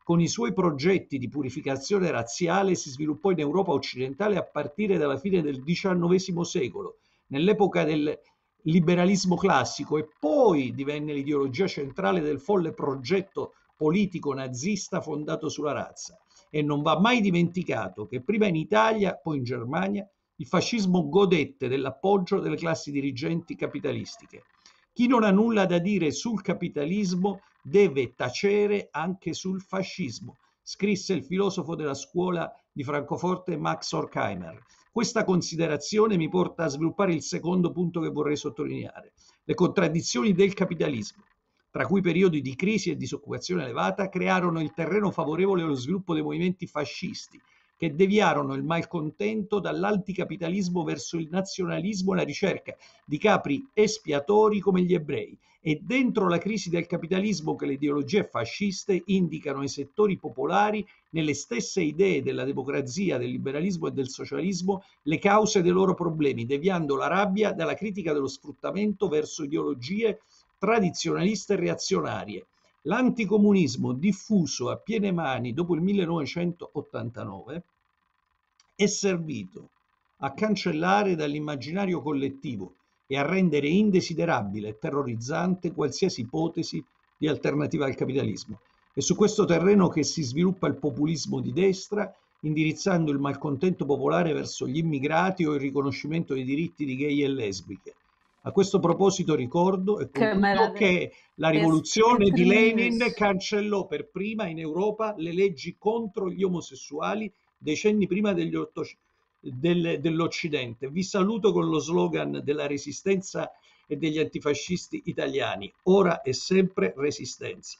con i suoi progetti di purificazione razziale si sviluppò in Europa occidentale a partire dalla fine del XIX secolo, nell'epoca del liberalismo classico, e poi divenne l'ideologia centrale del folle progetto politico nazista fondato sulla razza. E non va mai dimenticato che prima in Italia, poi in Germania, il fascismo godette dell'appoggio delle classi dirigenti capitalistiche. Chi non ha nulla da dire sul capitalismo deve tacere anche sul fascismo, scrisse il filosofo della scuola di Francoforte Max Horkheimer. Questa considerazione mi porta a sviluppare il secondo punto che vorrei sottolineare: le contraddizioni del capitalismo, tra cui periodi di crisi e disoccupazione elevata, crearono il terreno favorevole allo sviluppo dei movimenti fascisti, che deviarono il malcontento dall'anticapitalismo verso il nazionalismo e la ricerca di capri espiatori come gli ebrei. E dentro la crisi del capitalismo che le ideologie fasciste indicano ai settori popolari, nelle stesse idee della democrazia, del liberalismo e del socialismo, le cause dei loro problemi, deviando la rabbia dalla critica dello sfruttamento verso ideologie tradizionaliste e reazionarie. L'anticomunismo diffuso a piene mani dopo il 1989 è servito a cancellare dall'immaginario collettivo e a rendere indesiderabile e terrorizzante qualsiasi ipotesi di alternativa al capitalismo. È su questo terreno che si sviluppa il populismo di destra, indirizzando il malcontento popolare verso gli immigrati o il riconoscimento dei diritti di gay e lesbiche. A questo proposito ricordo che la rivoluzione di Lenin cancellò per prima in Europa le leggi contro gli omosessuali decenni prima dell'Occidente. Vi saluto con lo slogan della Resistenza e degli antifascisti italiani: ora e sempre Resistenza.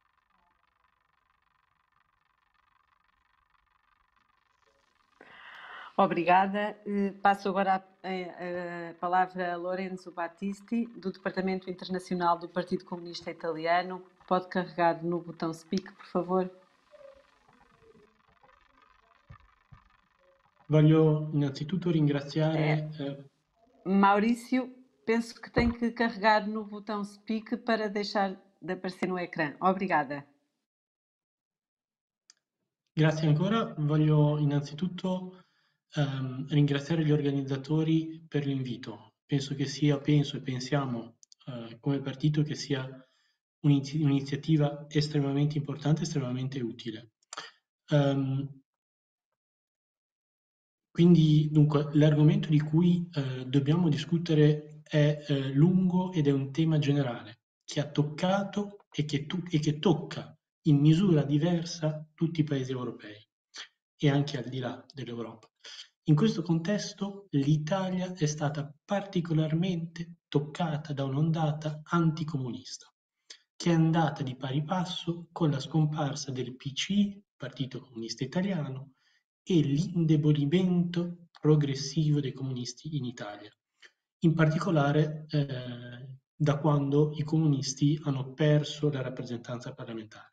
Obrigada. Passo agora a palavra a Lorenzo Battisti, do Departamento Internacional do Partido Comunista Italiano. Pode carregar no botão Speak, por favor. Voglio innanzitutto ringraziare... Maurício, penso que tem que carregar no botão Speak para deixar de aparecer no ecrã. Obrigada. Grazie ancora. Voglio innanzitutto ringraziare gli organizzatori per l'invito. Penso e pensiamo come partito che sia un'iniziativa estremamente importante, estremamente utile. Quindi, dunque, l'argomento di cui dobbiamo discutere è lungo ed è un tema generale che ha toccato e che tocca in misura diversa tutti i paesi europei e anche al di là dell'Europa. In questo contesto l'Italia è stata particolarmente toccata da un'ondata anticomunista che è andata di pari passo con la scomparsa del PCI, Partito Comunista Italiano, e l'indebolimento progressivo dei comunisti in Italia, in particolare da quando i comunisti hanno perso la rappresentanza parlamentare.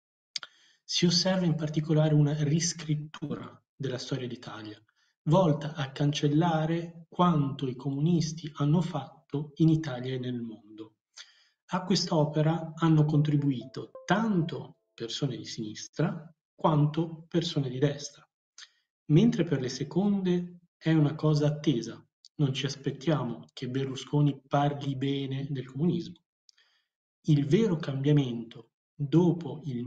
Si osserva in particolare una riscrittura della storia d'Italia, volta a cancellare quanto i comunisti hanno fatto in Italia e nel mondo. A quest'opera hanno contribuito tanto persone di sinistra quanto persone di destra, mentre per le seconde è una cosa attesa. Non ci aspettiamo che Berlusconi parli bene del comunismo. Il vero cambiamento dopo il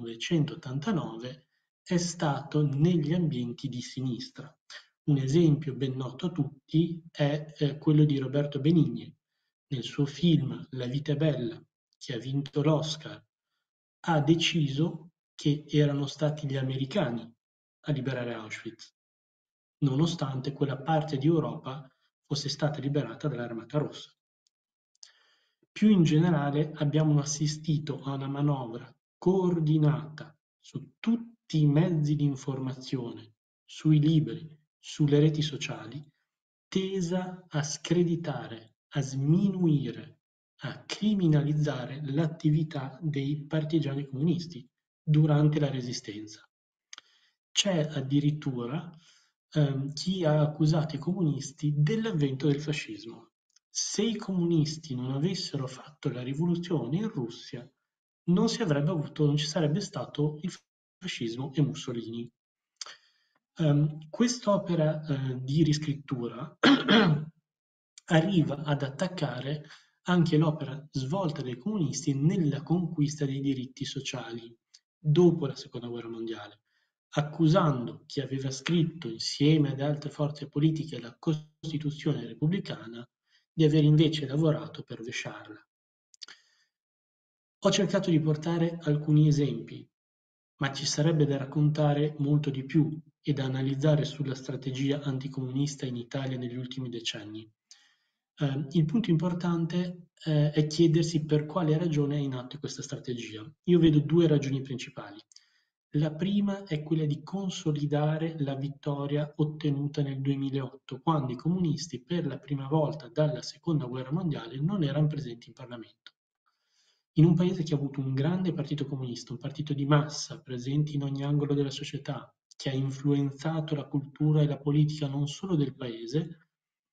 1989 è stato negli ambienti di sinistra. Un esempio ben noto a tutti è quello di Roberto Benigni. Nel suo film La vita è bella, che ha vinto l'Oscar, ha deciso che erano stati gli americani a liberare Auschwitz, nonostante quella parte di Europa fosse stata liberata dall'Armata Rossa. Più in generale abbiamo assistito a una manovra coordinata su tutti i mezzi di informazione, sui libri, sulle reti sociali, tesa a screditare, a sminuire, a criminalizzare l'attività dei partigiani comunisti durante la Resistenza. C'è addirittura chi ha accusato i comunisti dell'avvento del fascismo. Se i comunisti non avessero fatto la rivoluzione in Russia, non ci sarebbe stato il fascismo e Mussolini. Quest'opera di riscrittura arriva ad attaccare anche l'opera svolta dai comunisti nella conquista dei diritti sociali dopo la Seconda Guerra Mondiale, accusando chi aveva scritto insieme ad altre forze politiche la Costituzione repubblicana di aver invece lavorato per rovesciarla. Ho cercato di portare alcuni esempi, ma ci sarebbe da raccontare molto di più e da analizzare sulla strategia anticomunista in Italia negli ultimi decenni. Il punto importante è chiedersi per quale ragione è in atto questa strategia. Io vedo due ragioni principali. La prima è quella di consolidare la vittoria ottenuta nel 2008, quando i comunisti per la prima volta dalla Seconda Guerra Mondiale non erano presenti in Parlamento. In un paese che ha avuto un grande partito comunista, un partito di massa presente in ogni angolo della società, che ha influenzato la cultura e la politica non solo del paese,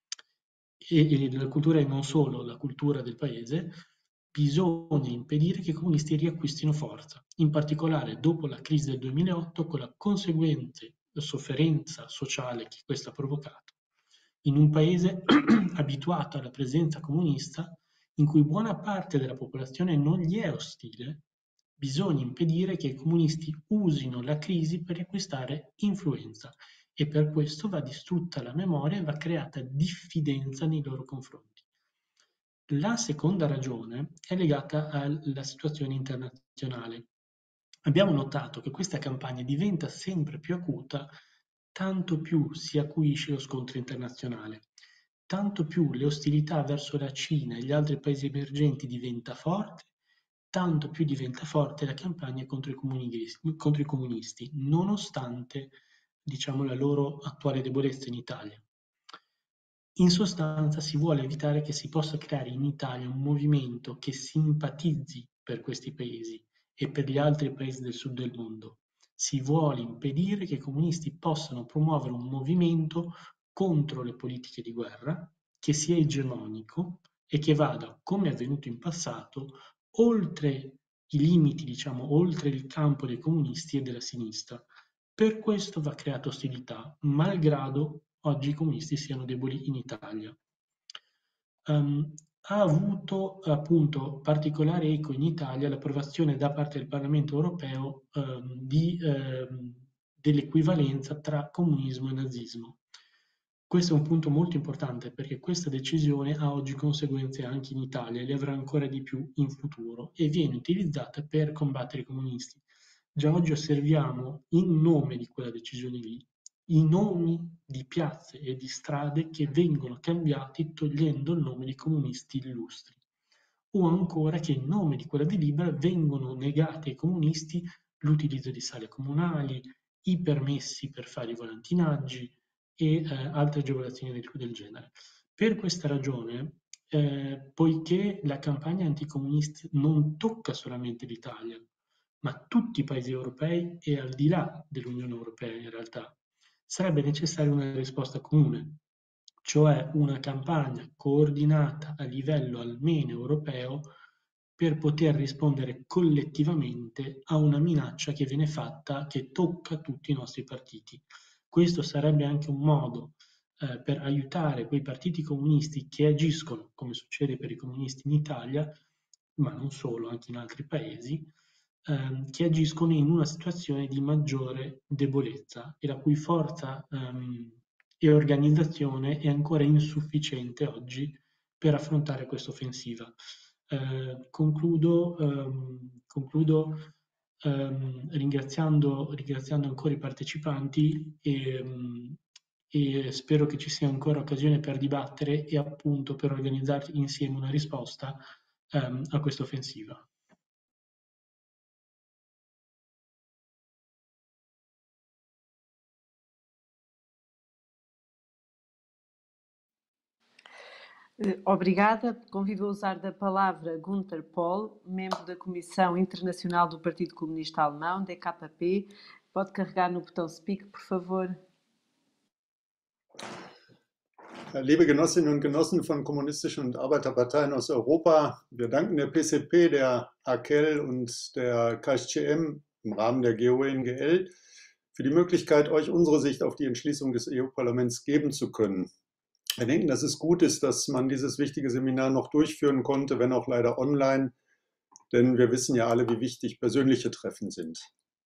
e la cultura e non solo la cultura del paese, bisogna impedire che i comunisti riacquistino forza, in particolare dopo la crisi del 2008 con la conseguente sofferenza sociale che questo ha provocato. In un paese abituato alla presenza comunista, in cui buona parte della popolazione non gli è ostile, bisogna impedire che i comunisti usino la crisi per riacquistare influenza e per questo va distrutta la memoria e va creata diffidenza nei loro confronti. La seconda ragione è legata alla situazione internazionale. Abbiamo notato che questa campagna diventa sempre più acuta tanto più si acuisce lo scontro internazionale, tanto più le ostilità verso la Cina e gli altri paesi emergenti diventa forte, tanto più diventa forte la campagna contro i comunisti, nonostante, diciamo, la loro attuale debolezza in Italia. In sostanza si vuole evitare che si possa creare in Italia un movimento che simpatizzi per questi paesi e per gli altri paesi del sud del mondo. Si vuole impedire che i comunisti possano promuovere un movimento contro le politiche di guerra che sia egemonico e che vada, come è avvenuto in passato, oltre i limiti, diciamo, oltre il campo dei comunisti e della sinistra. Per questo va creata ostilità, malgrado oggi i comunisti siano deboli in Italia. Ha avuto appunto particolare eco in Italia l'approvazione da parte del Parlamento europeo dell'equivalenza tra comunismo e nazismo. Questo è un punto molto importante perché questa decisione ha oggi conseguenze anche in Italia e le avrà ancora di più in futuro e viene utilizzata per combattere i comunisti. Già oggi osserviamo, in nome di quella decisione lì, i nomi di piazze e di strade che vengono cambiati togliendo il nome di comunisti illustri, o ancora che in nome di quella delibera vengono negati ai comunisti l'utilizzo di sale comunali, i permessi per fare i volantinaggi e altre agevolazioni del genere. Per questa ragione, poiché la campagna anticomunista non tocca solamente l'Italia, ma tutti i paesi europei e al di là dell'Unione Europea in realtà, sarebbe necessaria una risposta comune, cioè una campagna coordinata a livello almeno europeo per poter rispondere collettivamente a una minaccia che viene fatta, che tocca tutti i nostri partiti. Questo sarebbe anche un modo per aiutare quei partiti comunisti che agiscono, come succede per i comunisti in Italia, ma non solo, anche in altri paesi, che agiscono in una situazione di maggiore debolezza e la cui forza e organizzazione è ancora insufficiente oggi per affrontare questa offensiva. Concludo ringraziando ancora i partecipanti e spero che ci sia ancora occasione per dibattere e appunto per organizzare insieme una risposta a questa offensiva. Obrigada. Convido a usar da palavra Günther Poll, membro da Comissão Internacional do Partido Comunista Alemão, DKP. Pode carregar no botão Speak, por favor. Liebe Genossinnen und Genossen von kommunistischen und Arbeiterparteien aus Europa, wir danken der PCP, der AKEL und der KSČM im Rahmen der GOE-NGL für die Möglichkeit, euch unsere Sicht auf die Entschließung des EU-Parlaments geben zu können. Wir denken, dass es gut ist, dass man dieses wichtige Seminar noch durchführen konnte, wenn auch leider online, denn wir wissen ja alle, wie wichtig persönliche Treffen sind.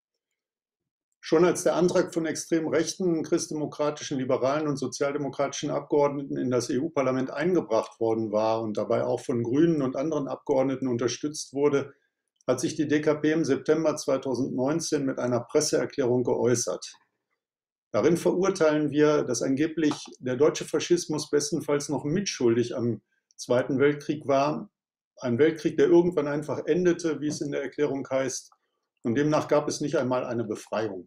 Schon als der Antrag von extrem rechten, christdemokratischen, liberalen und sozialdemokratischen Abgeordneten in das EU-Parlament eingebracht worden war und dabei auch von Grünen und anderen Abgeordneten unterstützt wurde, hat sich die DKP im September 2019 mit einer Presseerklärung geäußert. Darin verurteilen wir, dass angeblich der deutsche Faschismus bestenfalls noch mitschuldig am Zweiten Weltkrieg war. Ein Weltkrieg, der irgendwann einfach endete, wie es in der Erklärung heißt, und demnach gab es nicht einmal eine Befreiung.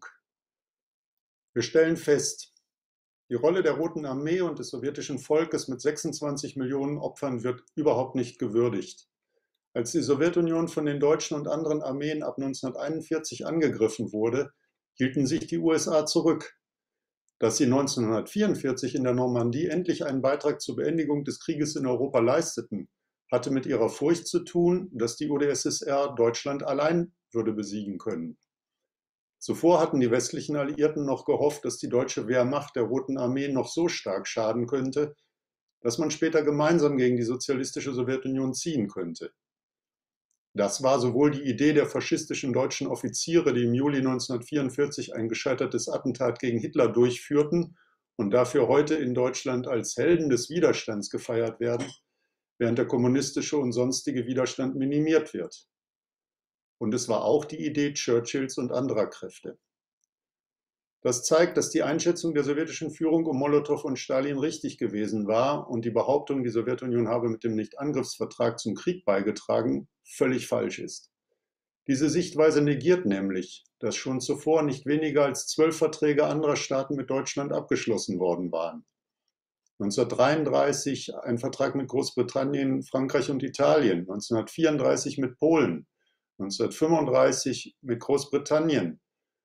Wir stellen fest, die Rolle der Roten Armee und des sowjetischen Volkes mit 26 Millionen Opfern wird überhaupt nicht gewürdigt. Als die Sowjetunion von den deutschen und anderen Armeen ab 1941 angegriffen wurde, hielten sich die USA zurück. Dass sie 1944 in der Normandie endlich einen Beitrag zur Beendigung des Krieges in Europa leisteten, hatte mit ihrer Furcht zu tun, dass die UdSSR Deutschland allein würde besiegen können. Zuvor hatten die westlichen Alliierten noch gehofft, dass die deutsche Wehrmacht der Roten Armee noch so stark schaden könnte, dass man später gemeinsam gegen die sozialistische Sowjetunion ziehen könnte. Das war sowohl die Idee der faschistischen deutschen Offiziere, die im Juli 1944 ein gescheitertes Attentat gegen Hitler durchführten und dafür heute in Deutschland als Helden des Widerstands gefeiert werden, während der kommunistische und sonstige Widerstand minimiert wird. Und es war auch die Idee Churchills und anderer Kräfte. Das zeigt, dass die Einschätzung der sowjetischen Führung um Molotow und Stalin richtig gewesen war und die Behauptung, die Sowjetunion habe mit dem Nichtangriffsvertrag zum Krieg beigetragen, völlig falsch ist. Diese Sichtweise negiert nämlich, dass schon zuvor nicht weniger als 12 Verträge anderer Staaten mit Deutschland abgeschlossen worden waren. 1933 ein Vertrag mit Großbritannien, Frankreich und Italien, 1934 mit Polen, 1935 mit Großbritannien,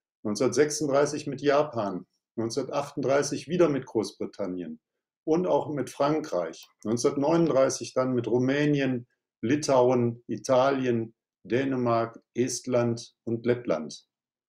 1936 mit Japan, 1938 wieder mit Großbritannien und auch mit Frankreich, 1939 dann mit Rumänien, Litauen, Italien, Dänemark, Estland und Lettland.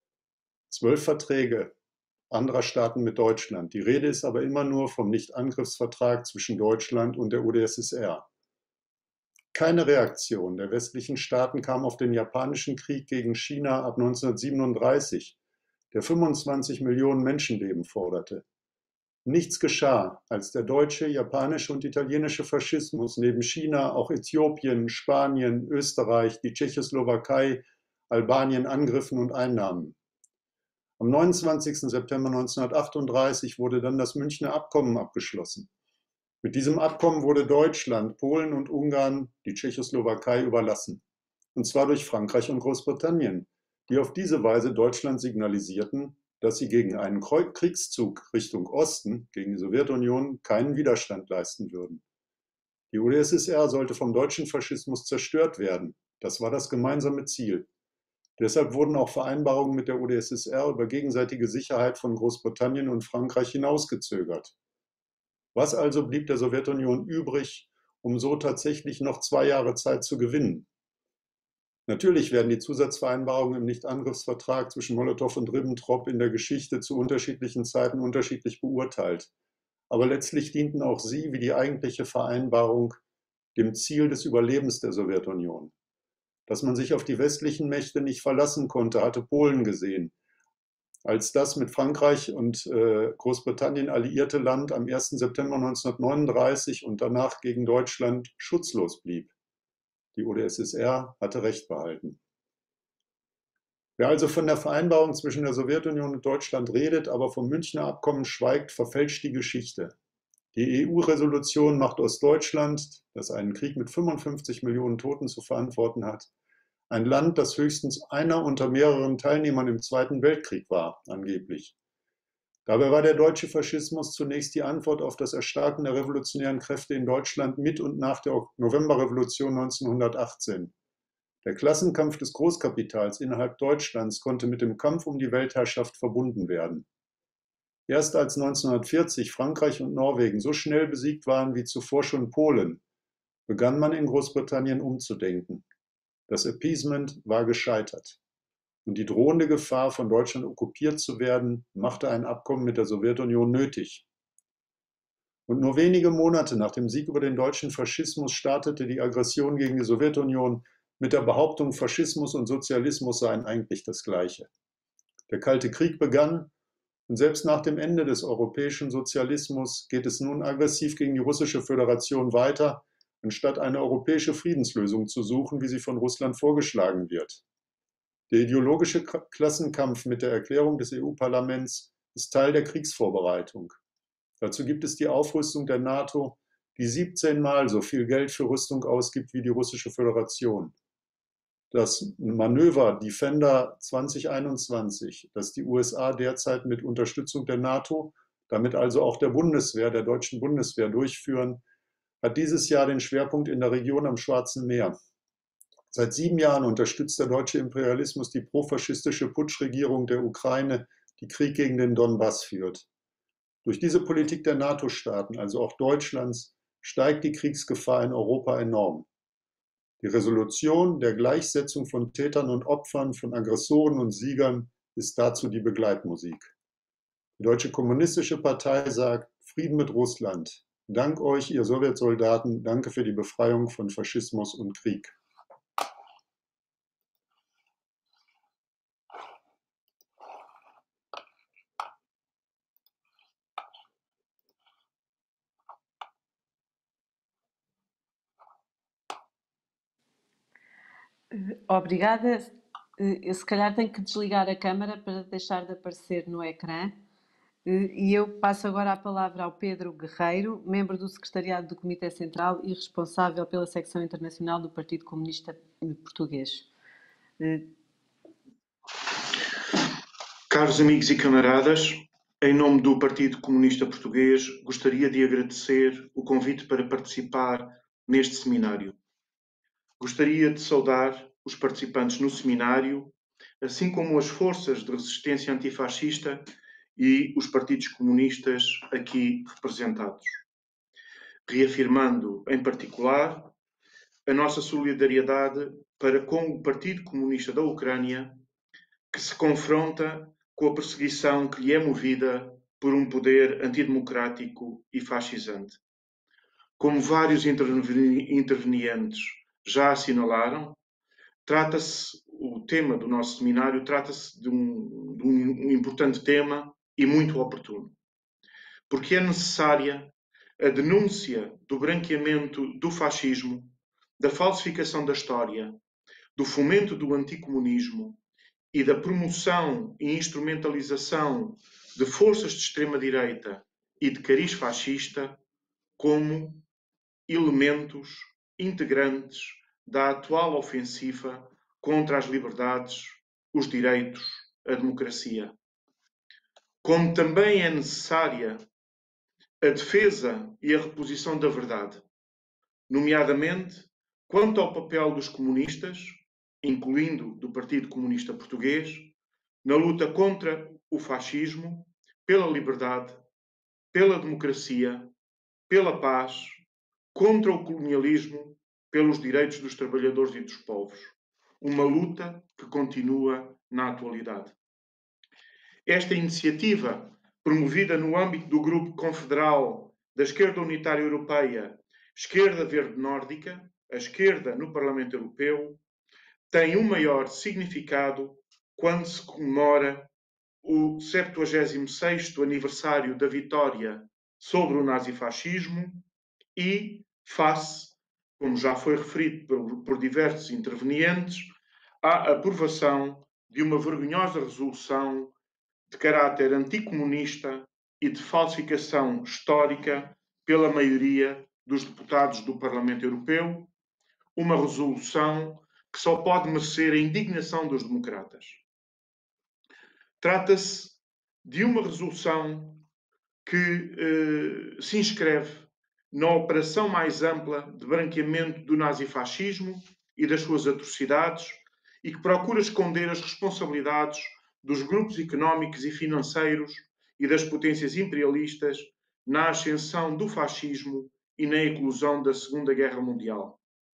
12 Verträge anderer Staaten mit Deutschland. Die Rede ist aber immer nur vom Nichtangriffsvertrag zwischen Deutschland und der UdSSR. Keine Reaktion der westlichen Staaten kam auf den japanischen Krieg gegen China ab 1937, der 25 Millionen Menschenleben forderte. Nichts geschah, als der deutsche, japanische und italienische Faschismus neben China auch Äthiopien, Spanien, Österreich, die Tschechoslowakei, Albanien angriffen und einnahmen. Am 29. September 1938 wurde dann das Münchner Abkommen abgeschlossen. Mit diesem Abkommen wurde Deutschland, Polen und Ungarn die Tschechoslowakei überlassen. Und zwar durch Frankreich und Großbritannien, die auf diese Weise Deutschland signalisierten, dass sie gegen einen Kriegszug Richtung Osten, gegen die Sowjetunion, keinen Widerstand leisten würden. Die UdSSR sollte vom deutschen Faschismus zerstört werden. Das war das gemeinsame Ziel. Deshalb wurden auch Vereinbarungen mit der UdSSR über gegenseitige Sicherheit von Großbritannien und Frankreich hinausgezögert. Was also blieb der Sowjetunion übrig, um so tatsächlich noch 2 Jahre Zeit zu gewinnen? Natürlich werden die Zusatzvereinbarungen im Nichtangriffsvertrag zwischen Molotow und Ribbentrop in der Geschichte zu unterschiedlichen Zeiten unterschiedlich beurteilt. Aber letztlich dienten auch sie, wie die eigentliche Vereinbarung, dem Ziel des Überlebens der Sowjetunion. Dass man sich auf die westlichen Mächte nicht verlassen konnte, hatte Polen gesehen, als das mit Frankreich und Großbritannien alliierte Land am 1. September 1939 und danach gegen Deutschland schutzlos blieb. Die UdSSR hatte Recht behalten. Wer also von der Vereinbarung zwischen der Sowjetunion und Deutschland redet, aber vom Münchner Abkommen schweigt, verfälscht die Geschichte. Die EU-Resolution macht aus Deutschland, das einen Krieg mit 55 Millionen Toten zu verantworten hat, ein Land, das höchstens einer unter mehreren Teilnehmern im Zweiten Weltkrieg war, angeblich. Dabei war der deutsche Faschismus zunächst die Antwort auf das Erstarken der revolutionären Kräfte in Deutschland mit und nach der Novemberrevolution 1918. Der Klassenkampf des Großkapitals innerhalb Deutschlands konnte mit dem Kampf um die Weltherrschaft verbunden werden. Erst als 1940 Frankreich und Norwegen so schnell besiegt waren wie zuvor schon Polen, begann man in Großbritannien umzudenken. Das Appeasement war gescheitert. Und die drohende Gefahr, von Deutschland okkupiert zu werden, machte ein Abkommen mit der Sowjetunion nötig. Und nur wenige Monate nach dem Sieg über den deutschen Faschismus startete die Aggression gegen die Sowjetunion mit der Behauptung, Faschismus und Sozialismus seien eigentlich das Gleiche. Der Kalte Krieg begann und selbst nach dem Ende des europäischen Sozialismus geht es nun aggressiv gegen die russische Föderation weiter, anstatt eine europäische Friedenslösung zu suchen, wie sie von Russland vorgeschlagen wird. Der ideologische Klassenkampf mit der Erklärung des EU-Parlaments ist Teil der Kriegsvorbereitung. Dazu gibt es die Aufrüstung der NATO, die 17-mal so viel Geld für Rüstung ausgibt wie die russische Föderation. Das Manöver Defender 2021, das die USA derzeit mit Unterstützung der NATO, damit also auch der Bundeswehr, der deutschen Bundeswehr durchführen, hat dieses Jahr den Schwerpunkt in der Region am Schwarzen Meer. Seit 7 Jahren unterstützt der deutsche Imperialismus die profaschistische Putschregierung der Ukraine, die Krieg gegen den Donbass führt. Durch diese Politik der NATO-Staaten, also auch Deutschlands, steigt die Kriegsgefahr in Europa enorm. Die Resolution der Gleichsetzung von Tätern und Opfern, von Aggressoren und Siegern ist dazu die Begleitmusik. Die Deutsche Kommunistische Partei sagt: Frieden mit Russland. Dank euch, ihr Sowjetsoldaten, danke für die Befreiung von Faschismus und Krieg. Obrigada. Eu se calhar tenho que desligar a câmara para deixar de aparecer no ecrã. E eu passo agora a palavra ao Pedro Guerreiro, membro do Secretariado do Comitê Central e responsável pela secção internacional do Partido Comunista Português. Caros amigos e camaradas, em nome do Partido Comunista Português, gostaria de agradecer o convite para participar neste seminário. Gostaria de saudar os participantes no seminário, assim como as forças de resistência antifascista e os partidos comunistas aqui representados, reafirmando, em particular, a nossa solidariedade para com o Partido Comunista da Ucrânia, que se confronta com a perseguição que lhe é movida por um poder antidemocrático e fascisante. Como vários intervenientes já assinalaram, o tema do nosso seminário trata-se de um importante tema e muito oportuno, porque é necessária a denúncia do branqueamento do fascismo, da falsificação da história, do fomento do anticomunismo e da promoção e instrumentalização de forças de extrema-direita e de cariz fascista como elementos integrantes da atual ofensiva contra as liberdades, os direitos, a democracia. Como também é necessária a defesa e a reposição da verdade, nomeadamente quanto ao papel dos comunistas, incluindo do Partido Comunista Português, na luta contra o fascismo, pela liberdade, pela democracia, pela paz, contra o colonialismo, pelos direitos dos trabalhadores e dos povos. Uma luta que continua na atualidade. Esta iniciativa, promovida no âmbito do Grupo Confederal da Esquerda Unitária Europeia, Esquerda Verde Nórdica, a esquerda no Parlamento Europeu, tem um maior significado quando se comemora o 76º aniversário da vitória sobre o nazifascismo e face, como já foi referido por diversos intervenientes, à aprovação de uma vergonhosa resolução de caráter anticomunista e de falsificação histórica pela maioria dos deputados do Parlamento Europeu, uma resolução que só pode merecer a indignação dos democratas. Trata-se de uma resolução que se inscreve na operação mais ampla de branqueamento do nazifascismo e das suas atrocidades e que procura esconder as responsabilidades dos grupos económicos e financeiros e das potências imperialistas na ascensão do fascismo e na eclosão da Segunda Guerra Mundial.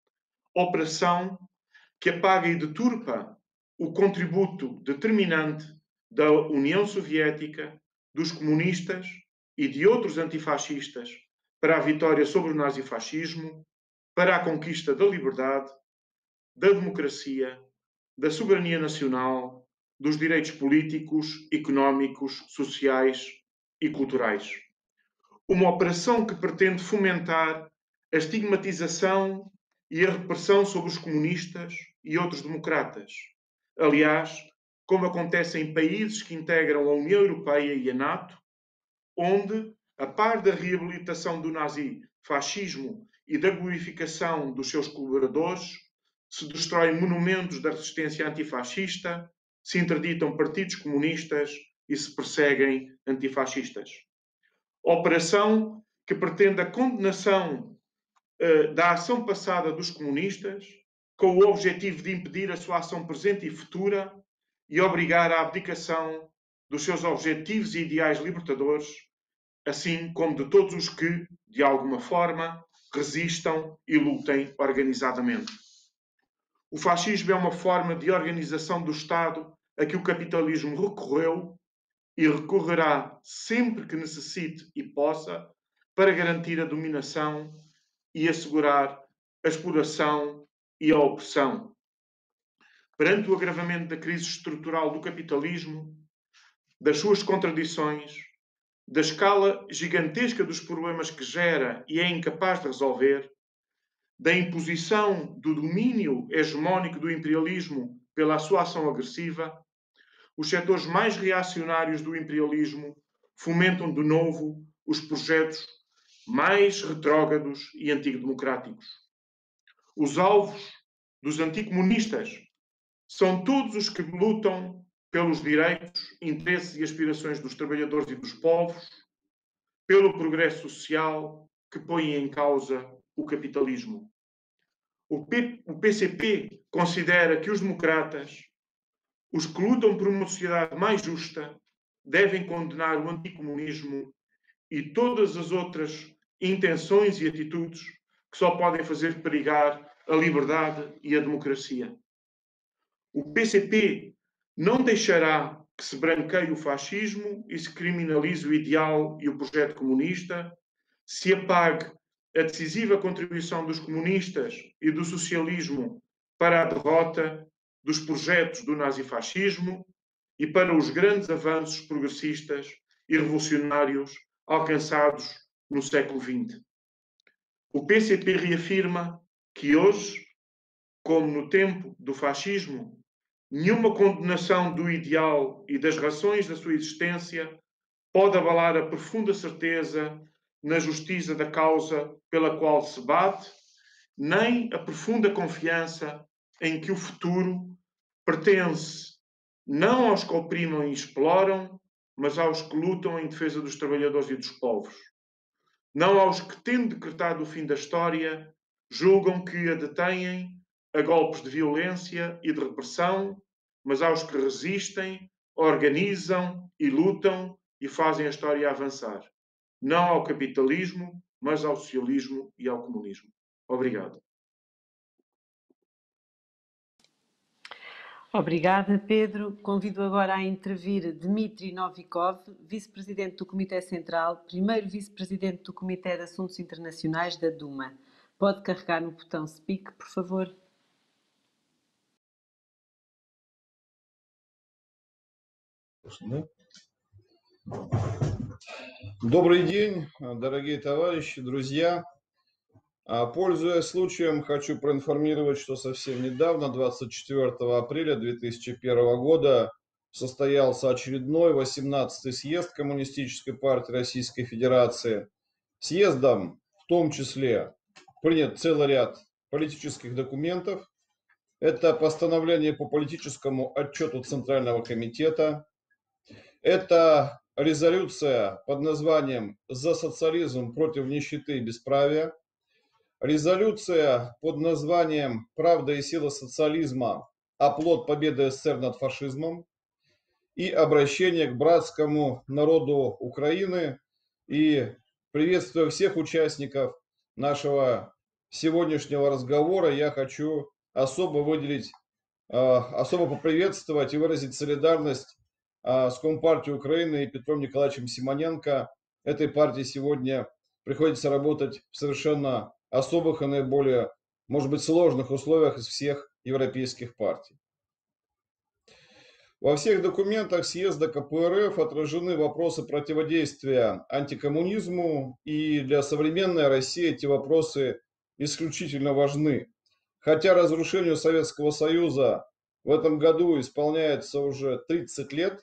Operação que apaga e deturpa o contributo determinante da União Soviética, dos comunistas e de outros antifascistas para a vitória sobre o nazifascismo, para a conquista da liberdade, da democracia, da soberania nacional, dos direitos políticos, económicos, sociais e culturais. Uma operação que pretende fomentar a estigmatização e a repressão sobre os comunistas e outros democratas. Aliás, como acontece em países que integram a União Europeia e a NATO, onde, a par da reabilitação do nazifascismo e da glorificação dos seus colaboradores, se destroem monumentos da resistência antifascista, se interditam partidos comunistas e se perseguem antifascistas. Operação que pretende a condenação da ação passada dos comunistas, com o objetivo de impedir a sua ação presente e futura e obrigar à abdicação dos seus objetivos e ideais libertadores, assim como de todos os que, de alguma forma, resistam e lutem organizadamente. O fascismo é uma forma de organização do Estado a que o capitalismo recorreu e recorrerá sempre que necessite e possa para garantir a dominação e assegurar a exploração e a opressão. Perante o agravamento da crise estrutural do capitalismo, das suas contradições, da escala gigantesca dos problemas que gera e é incapaz de resolver, da imposição do domínio hegemónico do imperialismo pela sua ação agressiva, os setores mais reacionários do imperialismo fomentam de novo os projetos mais retrógrados e antidemocráticos. Os alvos dos anticomunistas são todos os que lutam pelos direitos, interesses e aspirações dos trabalhadores e dos povos, pelo progresso social que põe em causa o capitalismo. O PCP considera que os democratas, os que lutam por uma sociedade mais justa, devem condenar o anticomunismo e todas as outras intenções e atitudes que só podem fazer perigar a liberdade e a democracia. O PCP não deixará que se branqueie o fascismo e se criminalize o ideal e o projeto comunista, se apague a decisiva contribuição dos comunistas e do socialismo para a derrota dos projetos do nazifascismo e para os grandes avanços progressistas e revolucionários alcançados no século XX. O PCP reafirma que hoje, como no tempo do fascismo, nenhuma condenação do ideal e das razões da sua existência pode abalar a profunda certeza na justiça da causa pela qual se bate, nem a profunda confiança em que o futuro pertence não aos que oprimem e exploram, mas aos que lutam em defesa dos trabalhadores e dos povos. Não aos que, tendo decretado o fim da história, julgam que a detêm a golpes de violência e de repressão, mas aos que resistem, organizam e lutam e fazem a história avançar. Não ao capitalismo, mas ao socialismo e ao comunismo. Obrigado. Obrigada, Pedro. Convido agora a intervir Dmitry Novikov, vice-presidente do Comitê Central, primeiro vice-presidente do Comitê de Assuntos Internacionais da Duma. Pode carregar no botão Speak, por favor. Добрый день, дорогие товарищи, друзья. Пользуясь случаем, хочу проинформировать, что совсем недавно, 24 апреля 2001 года, состоялся очередной 18-й съезд Коммунистической партии Российской Федерации. Съездом в том числе принят целый ряд политических документов. Это постановление по политическому отчету Центрального комитета. Это резолюция под названием «За социализм против нищеты и бесправия». Резолюция под названием «Правда и сила социализма. Оплот победы СССР над фашизмом». и обращение к братскому народу Украины. И приветствуя всех участников нашего сегодняшнего разговора, я хочу особо выделить, особо поприветствовать и выразить солидарность с Компартией Украины и Петром Николаевичем Симоненко. Этой партии сегодня приходится работать в совершенно особых и наиболее, может быть, сложных условиях из всех европейских партий. Во всех документах съезда КПРФ отражены вопросы противодействия антикоммунизму, и для современной России эти вопросы исключительно важны. Хотя разрушению Советского Союза в этом году исполняется уже 30 лет,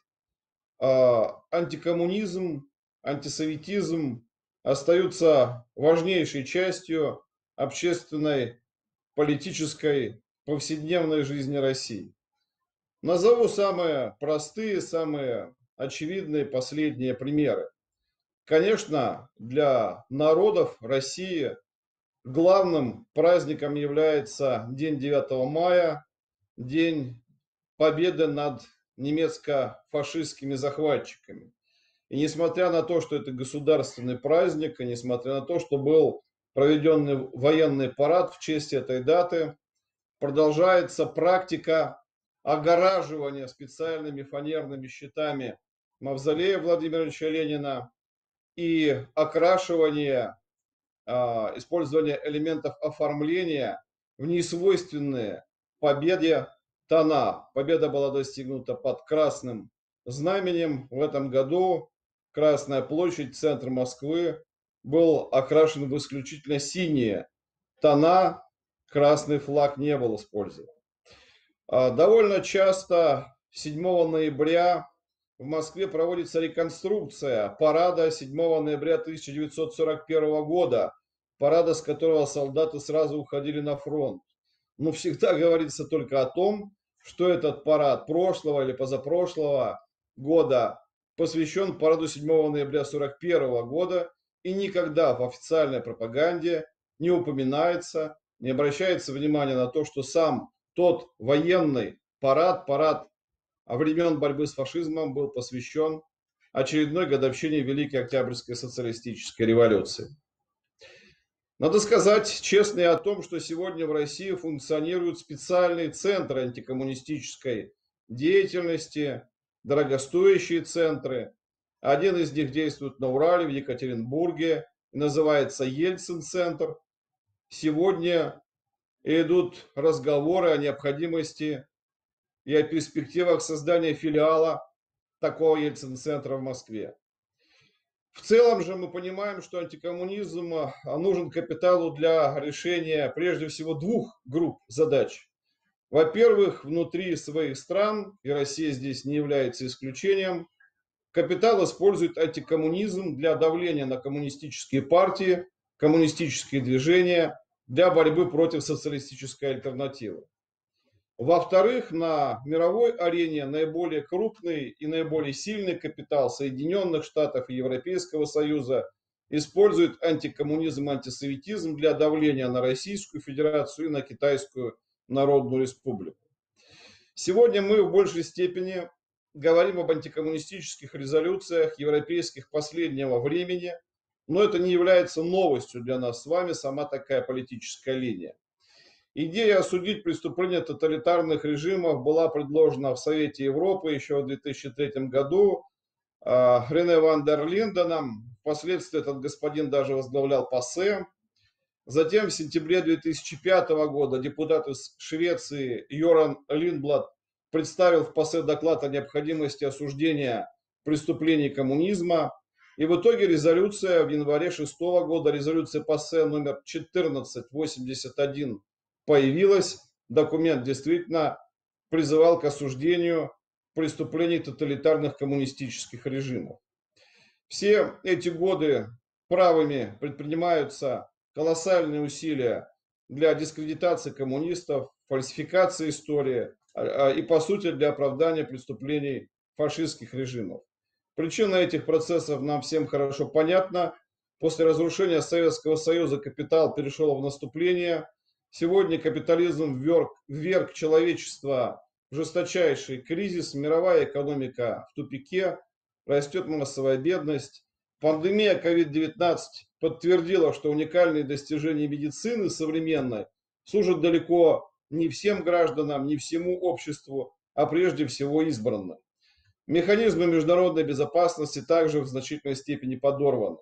антикоммунизм, антисоветизм остаются важнейшей частью общественной, политической, повседневной жизни России. Назову самые простые, самые очевидные последние примеры. Конечно, для народов России главным праздником является День 9 мая, День победы над немецко-фашистскими захватчиками. И несмотря на то, что это государственный праздник, и несмотря на то, что был проведен военный парад в честь этой даты, продолжается практика огораживания специальными фанерными щитами мавзолея Владимира Ильича Ленина и окрашивание, использование элементов оформления в несвойственные победе тона. Победа была достигнута под красным знаменем. В этом году Красная площадь, центр Москвы, был окрашен в исключительно синие тона, красный флаг не был использован. Довольно часто 7 ноября в Москве проводится реконструкция парада 7 ноября 1941 года, парада, с которого солдаты сразу уходили на фронт. Но всегда говорится только о том, что этот парад прошлого или позапрошлого года посвящен параду 7 ноября 1941 года, и никогда в официальной пропаганде не упоминается, не обращается внимания на то, что сам тот военный парад времен борьбы с фашизмом был посвящен очередной годовщине Великой Октябрьской социалистической революции. Надо сказать честно и о том, что сегодня в России функционируют специальные центры антикоммунистической деятельности, дорогостоящие центры. Один из них действует на Урале, в Екатеринбурге, называется Ельцин-центр. Сегодня идут разговоры о необходимости и о перспективах создания филиала такого Ельцин-центра в Москве. В целом же мы понимаем, что антикоммунизм нужен капиталу для решения прежде всего двух групп задач. Во-первых, внутри своих стран, и Россия здесь не является исключением, капитал использует антикоммунизм для давления на коммунистические партии, коммунистические движения, для борьбы против социалистической альтернативы. Во-вторых, на мировой арене наиболее крупный и наиболее сильный капитал Соединенных Штатов и Европейского Союза использует антикоммунизм, антисоветизм для давления на Российскую Федерацию и на Китайскую Народную Республику. Сегодня мы в большей степени говорим об антикоммунистических резолюциях европейских последнего времени, но это не является новостью для нас с вами, сама такая политическая линия. Идея осудить преступления тоталитарных режимов была предложена в Совете Европы еще в 2003 году Рене ван дер Линденом. Впоследствии этот господин даже возглавлял ПАСЕ. Затем в сентябре 2005 года депутат из Швеции Йоран Линдблад представил в ПАСЕ доклад о необходимости осуждения преступлений коммунизма. И в итоге резолюция в январе 2006 года, резолюция ПАСЕ номер 1481 появилась. Документ действительно призывал к осуждению преступлений тоталитарных коммунистических режимов. Все эти годы правыми предпринимаются колоссальные усилия для дискредитации коммунистов, фальсификации истории и, по сути, для оправдания преступлений фашистских режимов. Причина этих процессов нам всем хорошо понятна. После разрушения Советского Союза капитал перешел в наступление. Сегодня капитализм вверг человечество жесточайший кризис, мировая экономика в тупике, растет массовая бедность. Пандемия COVID-19 подтвердила, что уникальные достижения медицины современной служат далеко не всем гражданам, не всему обществу, а прежде всего избранным. Механизмы международной безопасности также в значительной степени подорваны.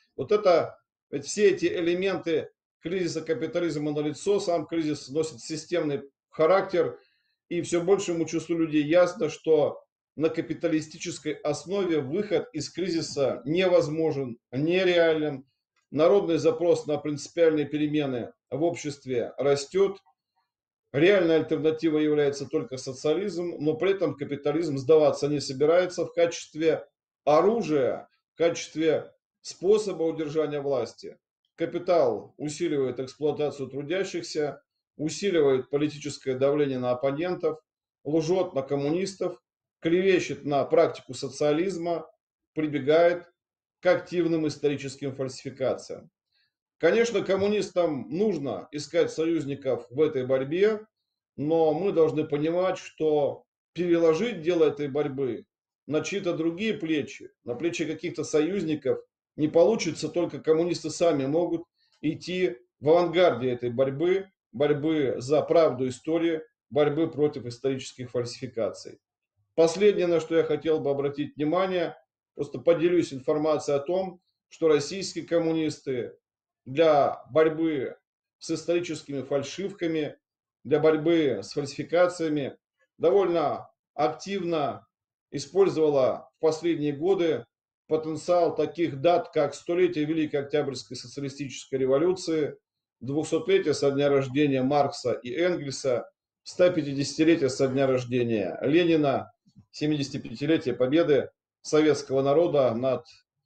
Ведь все эти элементы кризиса капитализма налицо, сам кризис носит системный характер, и все большему числу людей ясно, что на капиталистической основе выход из кризиса невозможен, нереален. Народный запрос на принципиальные перемены в обществе растет. Реальной альтернативой является только социализм, но при этом капитализм сдаваться не собирается в качестве оружия, в качестве способа удержания власти. Капитал усиливает эксплуатацию трудящихся, усиливает политическое давление на оппонентов, лжет на коммунистов, клевещет на практику социализма, прибегает к активным историческим фальсификациям. Конечно, коммунистам нужно искать союзников в этой борьбе, но мы должны понимать, что переложить дело этой борьбы на чьи-то другие плечи, на плечи каких-то союзников не получится, только коммунисты сами могут идти в авангарде этой борьбы, борьбы за правду истории, борьбы против исторических фальсификаций. Последнее, на что я хотел бы обратить внимание, просто поделюсь информацией о том, что российские коммунисты для борьбы с историческими фальшивками, для борьбы с фальсификациями довольно активно использовала в последние годы потенциал таких дат, как 100-летие Великой Октябрьской социалистической революции, 200-летие со дня рождения Маркса и Энгельса, 150-летие со дня рождения Ленина, 75-летие победы советского народа над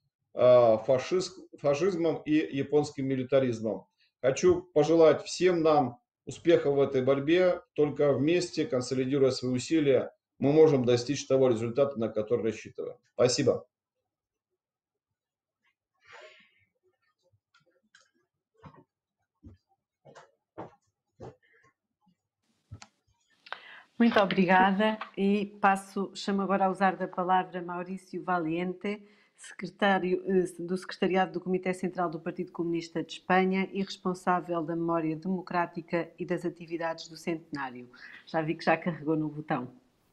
фашизмом и японским милитаризмом. Хочу пожелать всем нам успехов в этой борьбе. Только вместе, консолидируя свои усилия, мы можем достичь того результата, на который рассчитываем. Спасибо. Muito obrigada e chamo agora a usar da palavra Maurício Valiente, do Secretariado do Comitê Central do Partido Comunista de Espanha e responsável da memória democrática e das atividades do centenário. Já vi que já carregou no botão.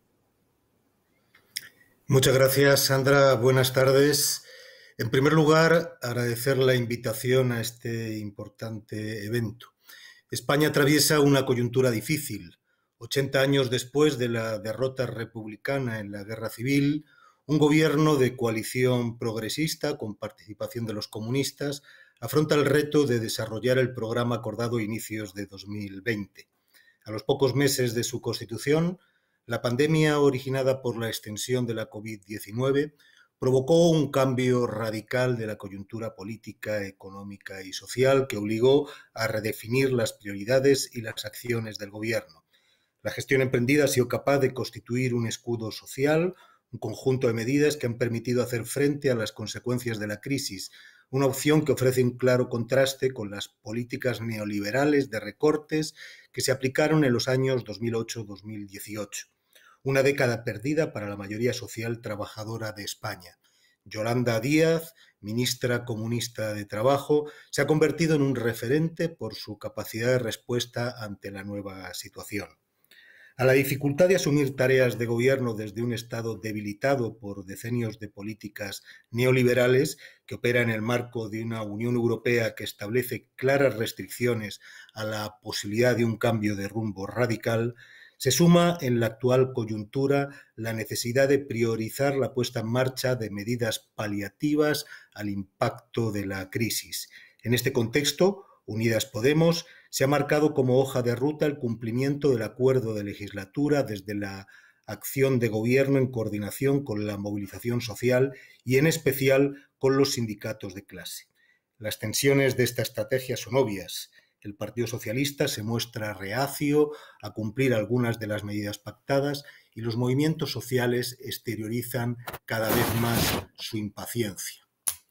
Muchas gracias, Sandra. Buenas tardes. En primer lugar, agradecer la invitación a este importante evento. España atraviesa una coyuntura difícil. 80 años después de la derrota republicana en la Guerra Civil, un gobierno de coalición progresista con participación de los comunistas afronta el reto de desarrollar el programa acordado a inicios de 2020. A los pocos meses de su constitución, la pandemia originada por la extensión de la COVID-19 provocó un cambio radical de la coyuntura política, económica y social que obligó a redefinir las prioridades y las acciones del gobierno. La gestión emprendida ha sido capaz de constituir un escudo social, un conjunto de medidas que han permitido hacer frente a las consecuencias de la crisis, una opción que ofrece un claro contraste con las políticas neoliberales de recortes que se aplicaron en los años 2008-2018. Una década perdida para la mayoría social trabajadora de España. Yolanda Díaz, ministra comunista de Trabajo, se ha convertido en un referente por su capacidad de respuesta ante la nueva situación. A la dificultad de asumir tareas de gobierno desde un Estado debilitado por decenios de políticas neoliberales que opera en el marco de una Unión Europea que establece claras restricciones a la posibilidad de un cambio de rumbo radical, se suma en la actual coyuntura la necesidad de priorizar la puesta en marcha de medidas paliativas al impacto de la crisis. En este contexto, Unidas Podemos se ha marcado como hoja de ruta el cumplimiento del acuerdo de legislatura desde la acción de gobierno en coordinación con la movilización social y en especial con los sindicatos de clase. Las tensiones de esta estrategia son obvias. El Partido Socialista se muestra reacio a cumplir algunas de las medidas pactadas y los movimientos sociales exteriorizan cada vez más su impaciencia.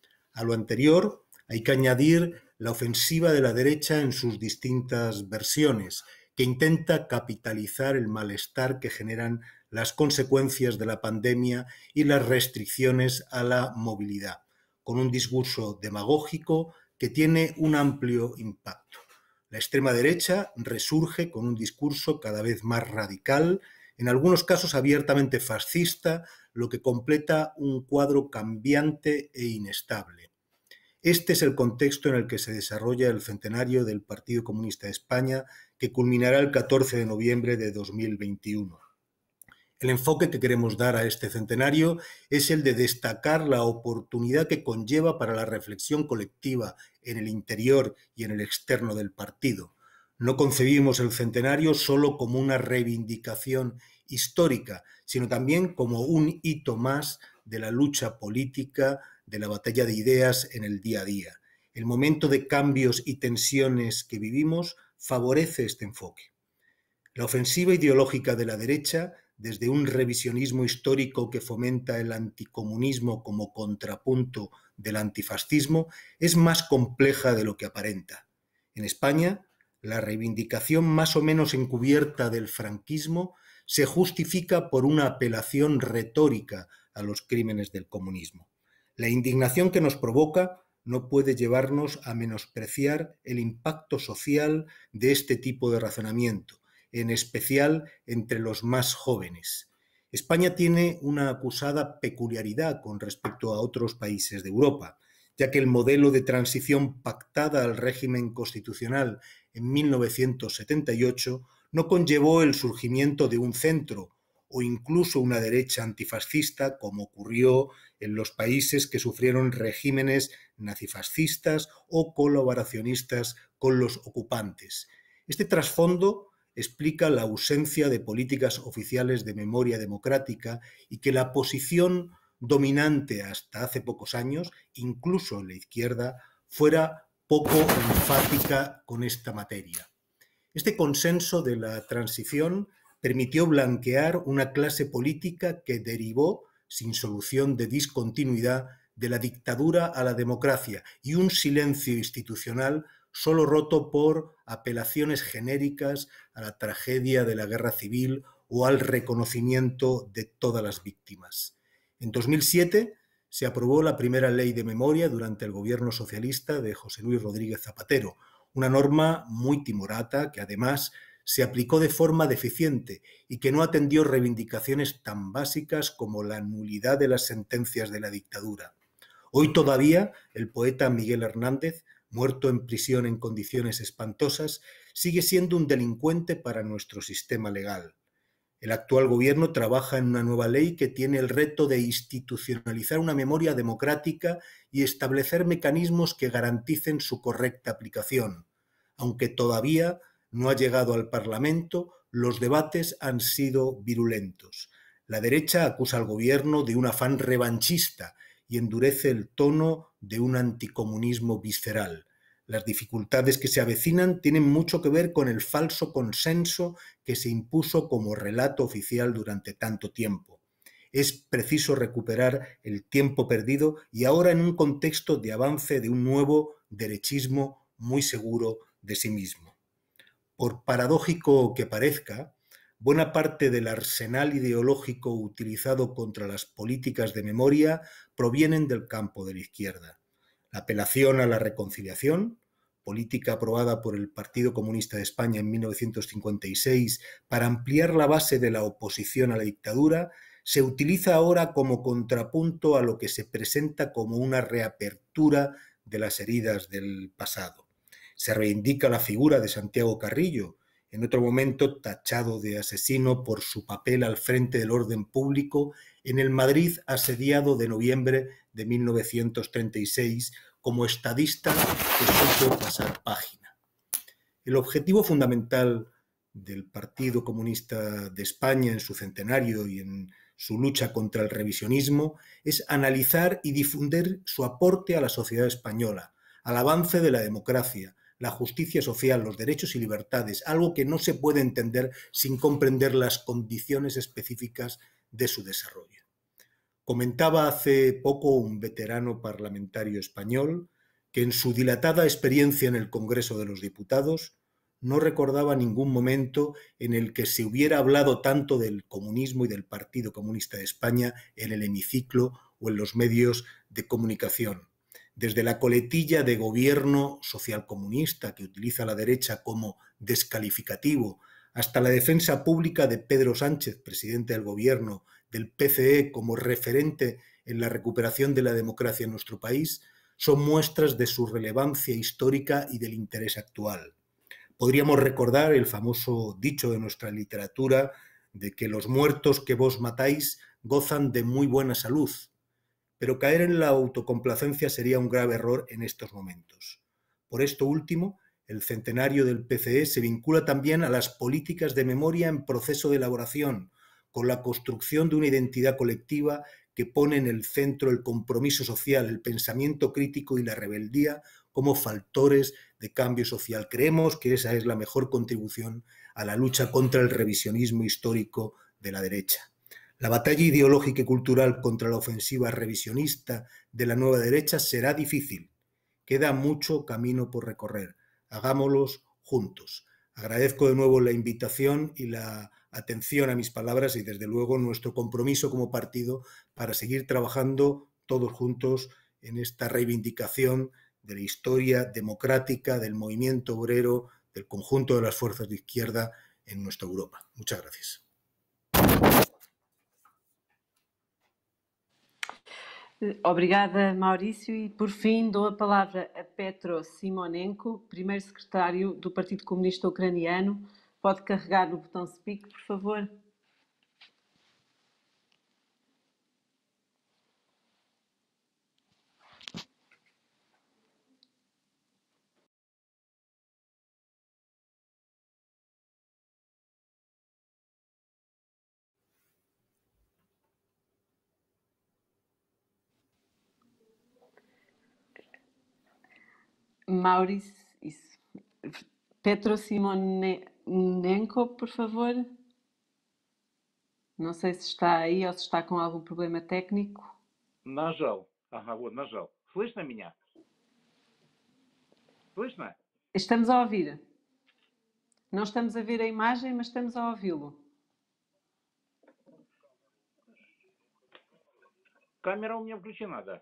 A lo anterior hay que añadir la ofensiva de la derecha en sus distintas versiones, que intenta capitalizar el malestar que generan las consecuencias de la pandemia y las restricciones a la movilidad, con un discurso demagógico que tiene un amplio impacto. La extrema derecha resurge con un discurso cada vez más radical, en algunos casos abiertamente fascista, lo que completa un cuadro cambiante e inestable. Este es el contexto en el que se desarrolla el centenario del Partido Comunista de España, que culminará el 14 de noviembre de 2021. El enfoque que queremos dar a este centenario es el de destacar la oportunidad que conlleva para la reflexión colectiva en el interior y en el externo del partido. No concebimos el centenario solo como una reivindicación histórica, sino también como un hito más de la lucha política, de la batalla de ideas en el día a día. El momento de cambios y tensiones que vivimos favorece este enfoque. La ofensiva ideológica de la derecha, desde un revisionismo histórico que fomenta el anticomunismo como contrapunto del antifascismo, es más compleja de lo que aparenta. En España, la reivindicación más o menos encubierta del franquismo se justifica por una apelación retórica a los crímenes del comunismo. La indignación que nos provoca no puede llevarnos a menospreciar el impacto social de este tipo de razonamiento, en especial entre los más jóvenes. España tiene una acusada peculiaridad con respecto a otros países de Europa, ya que el modelo de transición pactada al régimen constitucional en 1978 no conllevó el surgimiento de un centro o incluso una derecha antifascista, como ocurrió en los países que sufrieron regímenes nazifascistas o colaboracionistas con los ocupantes. Este trasfondo explica la ausencia de políticas oficiales de memoria democrática y que la posición dominante hasta hace pocos años, incluso en la izquierda, fuera poco enfática con esta materia. Este consenso de la transición permitió blanquear una clase política que derivó, sin solución de discontinuidad, de la dictadura a la democracia y un silencio institucional solo roto por apelaciones genéricas a la tragedia de la guerra civil o al reconocimiento de todas las víctimas. En 2007 se aprobó la primera ley de memoria durante el gobierno socialista de José Luis Rodríguez Zapatero, una norma muy timorata que además se aplicó de forma deficiente y que no atendió reivindicaciones tan básicas como la nulidad de las sentencias de la dictadura. Hoy todavía el poeta Miguel Hernández, muerto en prisión en condiciones espantosas, sigue siendo un delincuente para nuestro sistema legal. El actual gobierno trabaja en una nueva ley que tiene el reto de institucionalizar una memoria democrática y establecer mecanismos que garanticen su correcta aplicación. Aunque todavía no ha llegado al Parlamento, los debates han sido virulentos. La derecha acusa al gobierno de un afán revanchista y endurece el tono de un anticomunismo visceral. Las dificultades que se avecinan tienen mucho que ver con el falso consenso que se impuso como relato oficial durante tanto tiempo. Es preciso recuperar el tiempo perdido y ahora en un contexto de avance de un nuevo derechismo muy seguro de sí mismo. Por paradójico que parezca, buena parte del arsenal ideológico utilizado contra las políticas de memoria provienen del campo de la izquierda. La apelación a la reconciliación, política aprobada por el Partido Comunista de España en 1956 para ampliar la base de la oposición a la dictadura, se utiliza ahora como contrapunto a lo que se presenta como una reapertura de las heridas del pasado. Se reivindica la figura de Santiago Carrillo, en otro momento tachado de asesino por su papel al frente del orden público en el Madrid asediado de noviembre de 1936 como estadista que supo pasar página. El objetivo fundamental del Partido Comunista de España en su centenario y en su lucha contra el revisionismo es analizar y difundir su aporte a la sociedad española, al avance de la democracia, la justicia social, los derechos y libertades, algo que no se puede entender sin comprender las condiciones específicas de su desarrollo. Comentaba hace poco un veterano parlamentario español que en su dilatada experiencia en el Congreso de los Diputados no recordaba ningún momento en el que se hubiera hablado tanto del comunismo y del Partido Comunista de España en el hemiciclo o en los medios de comunicación. Desde la coletilla de gobierno socialcomunista que utiliza la derecha como descalificativo, hasta la defensa pública de Pedro Sánchez, presidente del gobierno, del PCE como referente en la recuperación de la democracia en nuestro país, son muestras de su relevancia histórica y del interés actual. Podríamos recordar el famoso dicho de nuestra literatura de que los muertos que vos matáis gozan de muy buena salud, pero caer en la autocomplacencia sería un grave error en estos momentos. Por esto último, el centenario del PCE se vincula también a las políticas de memoria en proceso de elaboración, con la construcción de una identidad colectiva que pone en el centro el compromiso social, el pensamiento crítico y la rebeldía como factores de cambio social. Creemos que esa es la mejor contribución a la lucha contra el revisionismo histórico de la derecha. La batalla ideológica y cultural contra la ofensiva revisionista de la nueva derecha será difícil. Queda mucho camino por recorrer. Hagámoslos juntos. Agradezco de nuevo la invitación y la atención a mis palabras y desde luego nuestro compromiso como partido para seguir trabajando todos juntos en esta reivindicación de la historia democrática del movimiento obrero, del conjunto de las fuerzas de izquierda en nuestra Europa. Muchas gracias. Obrigada, Maurício. E, por fim, dou a palavra a Petro Simonenko, primeiro secretário do Partido Comunista Ucraniano. Pode carregar no botão Speak, por favor. Maurício, isso. Petro Simonenko, por favor. Não sei se está aí ou se está com algum problema técnico. Нажал. Ага, вот, нажал. Слышно меня? Слышно? Estamos a ouvir. Não estamos a ver a imagem, mas estamos a ouvi-lo. Камера у меня включена, да.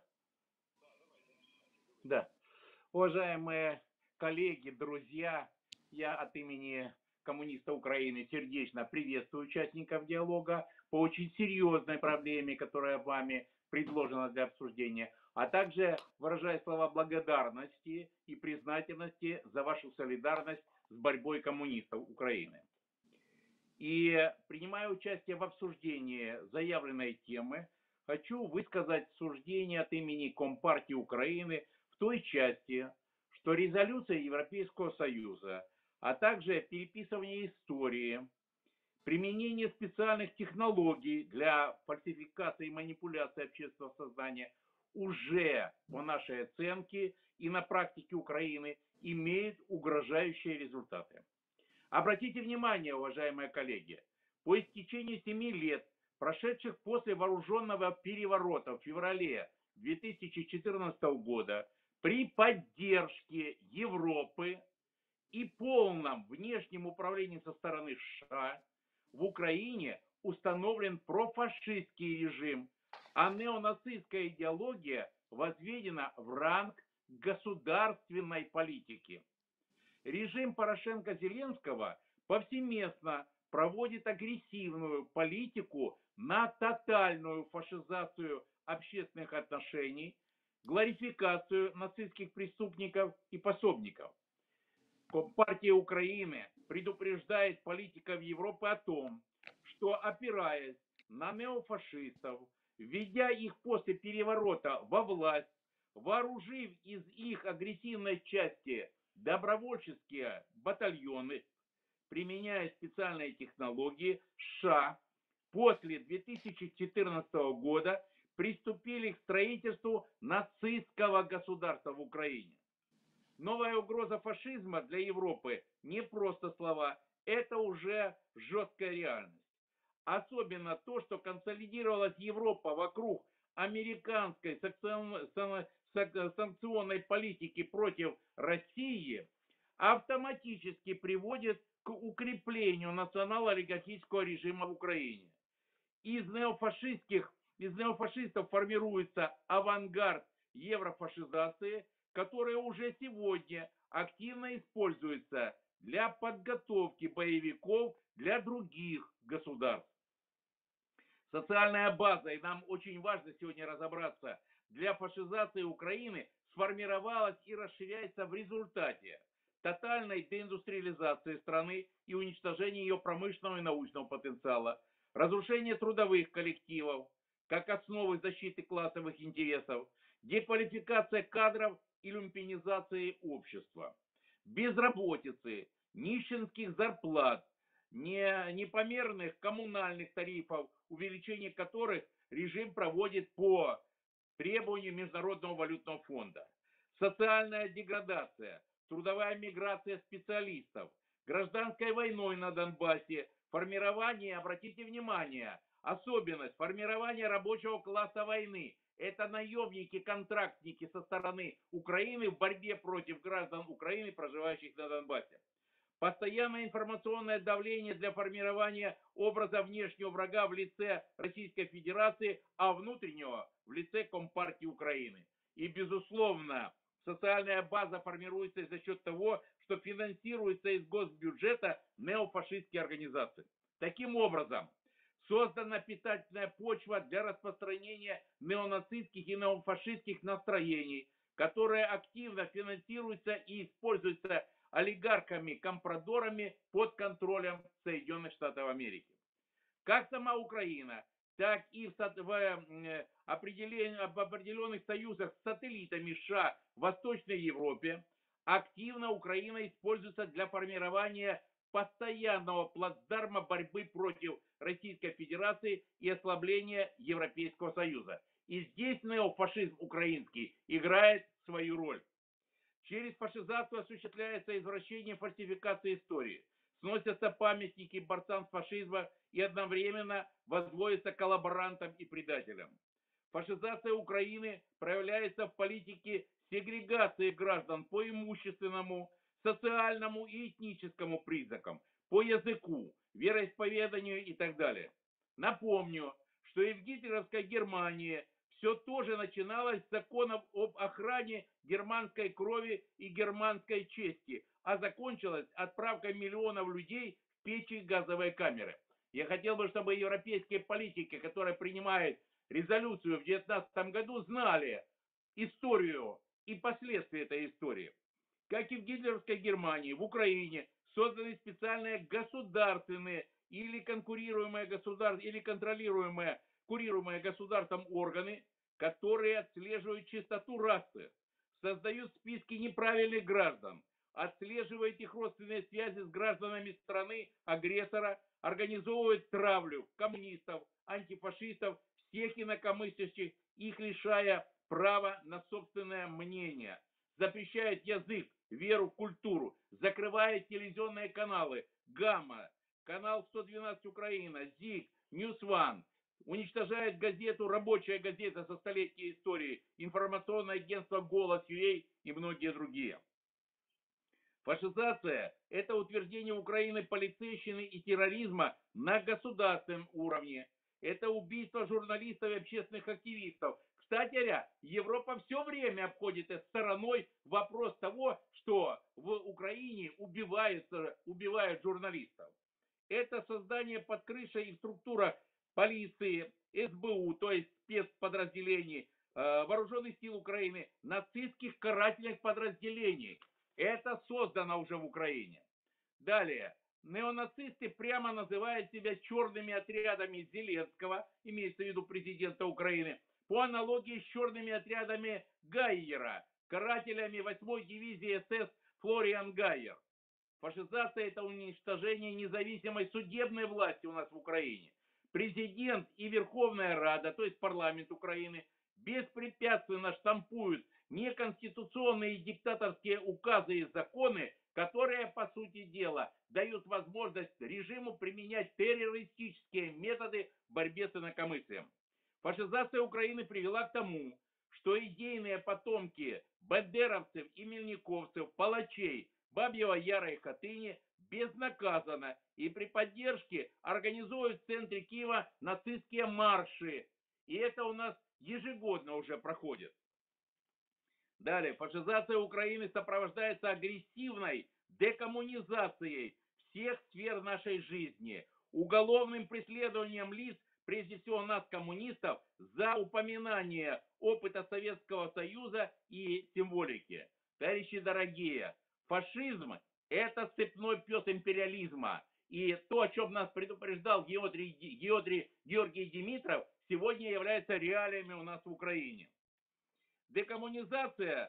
Да. Уважаемые коллеги, друзья, я от имени коммуниста Украины сердечно приветствую участников диалога по очень серьезной проблеме, которая вами предложена для обсуждения, а также выражаю слова благодарности и признательности за вашу солидарность с борьбой коммунистов Украины. И принимая участие в обсуждении заявленной темы, хочу высказать суждение от имени Компартии Украины в той части, что резолюция Европейского Союза, а также переписывание истории, применение специальных технологий для фальсификации и манипуляции общественного сознания уже, по нашей оценке и на практике Украины, имеют угрожающие результаты. Обратите внимание, уважаемые коллеги, по истечении 7 лет, прошедших после вооруженного переворота в феврале 2014 года, при поддержке Европы и полном внешнем управлении со стороны США в Украине установлен профашистский режим, а неонацистская идеология возведена в ранг государственной политики. Режим Порошенко-Зеленского повсеместно проводит агрессивную политику на тотальную фашизацию общественных отношений, глорификацию нацистских преступников и пособников. Компартия Украины предупреждает политиков Европы о том, что, опираясь на неофашистов, введя их после переворота во власть, вооружив из их агрессивной части добровольческие батальоны, применяя специальные технологии, США после 2014 года приступили к строительству нацистского государства в Украине. Новая угроза фашизма для Европы не просто слова, это уже жесткая реальность. Особенно то, что консолидировалась Европа вокруг американской санкционной политики против России, автоматически приводит к укреплению национал-олигархического режима в Украине. Из неофашистов формируется авангард еврофашизации, которая уже сегодня активно используется для подготовки боевиков для других государств. Социальная база, и нам очень важно сегодня разобраться, для фашизации Украины сформировалась и расширяется в результате тотальной деиндустриализации страны и уничтожения ее промышленного и научного потенциала, разрушения трудовых коллективов как основы защиты классовых интересов, деквалификация кадров и люмпинизации общества, безработицы, нищенских зарплат, непомерных коммунальных тарифов, увеличение которых режим проводит по требованию Международного валютного фонда, социальная деградация, трудовая миграция специалистов, гражданской войной на Донбассе, формирование, обратите внимание, особенность формирования рабочего класса войны. Это наемники, контрактники со стороны Украины в борьбе против граждан Украины, проживающих на Донбассе. Постоянное информационное давление для формирования образа внешнего врага в лице Российской Федерации, а внутреннего в лице Компартии Украины. И, безусловно, социальная база формируется за счет того, что финансируется из госбюджета неофашистские организации. Таким образом, создана питательная почва для распространения неонацистских и неофашистских настроений, которая активно финансируется и используется олигархами-компрадорами под контролем Соединенных Штатов Америки. Как сама Украина, так и в определенных союзах с сателлитами США в Восточной Европе активно Украина используется для формирования постоянного плацдарма борьбы против Российской Федерации и ослабления Европейского Союза. И здесь неофашизм украинский играет свою роль. Через фашизацию осуществляется извращение, фальсификация истории. Сносятся памятники борцам с фашизмом и одновременно возводятся коллаборантам и предателям. Фашизация Украины проявляется в политике сегрегации граждан по имущественному, социальному и этническому признакам, по языку, вероисповеданию и так далее. Напомню, что и в гитлеровской Германии все тоже начиналось с законов об охране германской крови и германской чести, а закончилось отправкой миллионов людей в печи и газовые камеры. Я хотел бы, чтобы европейские политики, которые принимают резолюцию в 2019 году, знали историю и последствия этой истории. Как и в гитлеровской Германии, в Украине созданы специальные государственные или конкурируемые государства, или контролируемые, курируемые государством органы, которые отслеживают чистоту расы, создают списки неправильных граждан, отслеживают их родственные связи с гражданами страны-агрессора, организовывают травлю коммунистов, антифашистов, всех инакомыслящих, их лишая права на собственное мнение, запрещает язык, веру, культуру, закрывает телевизионные каналы «Гамма», канал 112 Украина, ЗИК, Ньюс Ван, уничтожает газету «Рабочая газета» со столетней историей, информационное агентство «Голос.ua» и многие другие. Фашизация – это утверждение Украины полицейщины и терроризма на государственном уровне. Это убийство журналистов и общественных активистов. Кстати говоря, Европа все время обходит стороной вопрос того, что в Украине убивают журналистов. Это создание под крышей и структура полиции, СБУ, то есть спецподразделений, вооруженных сил Украины, нацистских карательных подразделений. Это создано уже в Украине. Далее. Неонацисты прямо называют себя черными отрядами Зеленского, имеется в виду президента Украины, по аналогии с черными отрядами Гайера, карателями 8-й дивизии СС Флориан Гайер. Фашизация – это уничтожение независимой судебной власти у нас в Украине. Президент и Верховная Рада, то есть парламент Украины, беспрепятственно штампуют неконституционные и диктаторские указы и законы, которые, по сути дела, дают возможность режиму применять террористические методы в борьбе с инакомыслием. Фашизация Украины привела к тому, что идейные потомки бандеровцев и мельниковцев, палачей, Бабьего Яра и Хатыни безнаказанно и при поддержке организуют в центре Киева нацистские марши. И это у нас ежегодно уже проходит. Далее, фашизация Украины сопровождается агрессивной декоммунизацией всех сфер нашей жизни, уголовным преследованием лиц, прежде всего нас, коммунистов, за упоминание опыта Советского Союза и символики. Товарищи дорогие, фашизм – это цепной пес империализма. И то, о чем нас предупреждал Георгий Димитров, сегодня является реалиями у нас в Украине. Декоммунизация,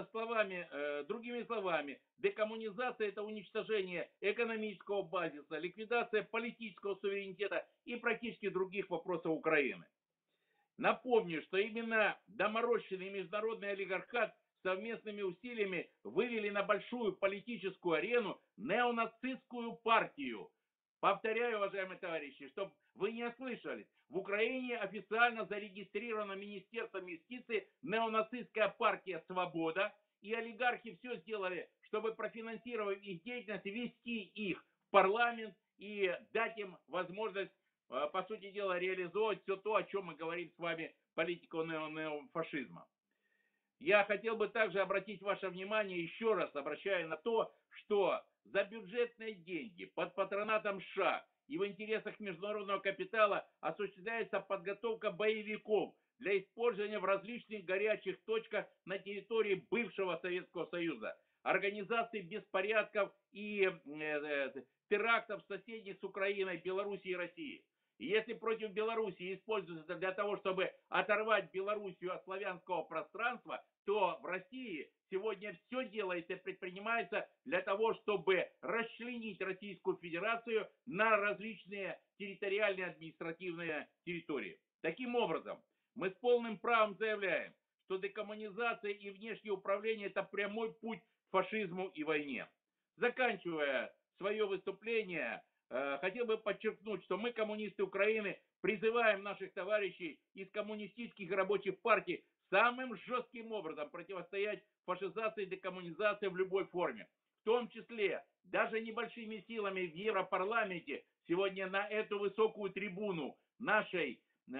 другими словами, декоммунизация – это уничтожение экономического базиса, ликвидация политического суверенитета и практически других вопросов Украины. Напомню, что именно доморощенный международный олигархат совместными усилиями вывели на большую политическую арену неонацистскую партию. Повторяю, уважаемые товарищи, чтобы вы не ослышались, в Украине официально зарегистрировано Министерством юстиции неонацистская партия «Свобода», и олигархи все сделали, чтобы профинансировать их деятельность, ввести их в парламент и дать им возможность, по сути дела, реализовывать все то, о чем мы говорим с вами, политику неофашизма. Я хотел бы также обратить ваше внимание, еще раз обращая на то, что за бюджетные деньги под патронатом США и в интересах международного капитала осуществляется подготовка боевиков для использования в различных горячих точках на территории бывшего Советского Союза, организации беспорядков и терактов соседних с Украиной, Белоруссией и Россией. И если против Белоруссии используется для того, чтобы оторвать Белоруссию от славянского пространства, то в России сегодня все делается и предпринимается для того, чтобы расчленить Российскую Федерацию на различные территориальные административные территории. Таким образом, мы с полным правом заявляем, что декоммунизация и внешнее управление – это прямой путь к фашизму и войне. Заканчивая свое выступление, хотел бы подчеркнуть, что мы, коммунисты Украины, призываем наших товарищей из коммунистических и рабочих партий самым жестким образом противостоять фашизации и декоммунизации в любой форме. В том числе даже небольшими силами в Европарламенте сегодня на эту высокую трибуну наших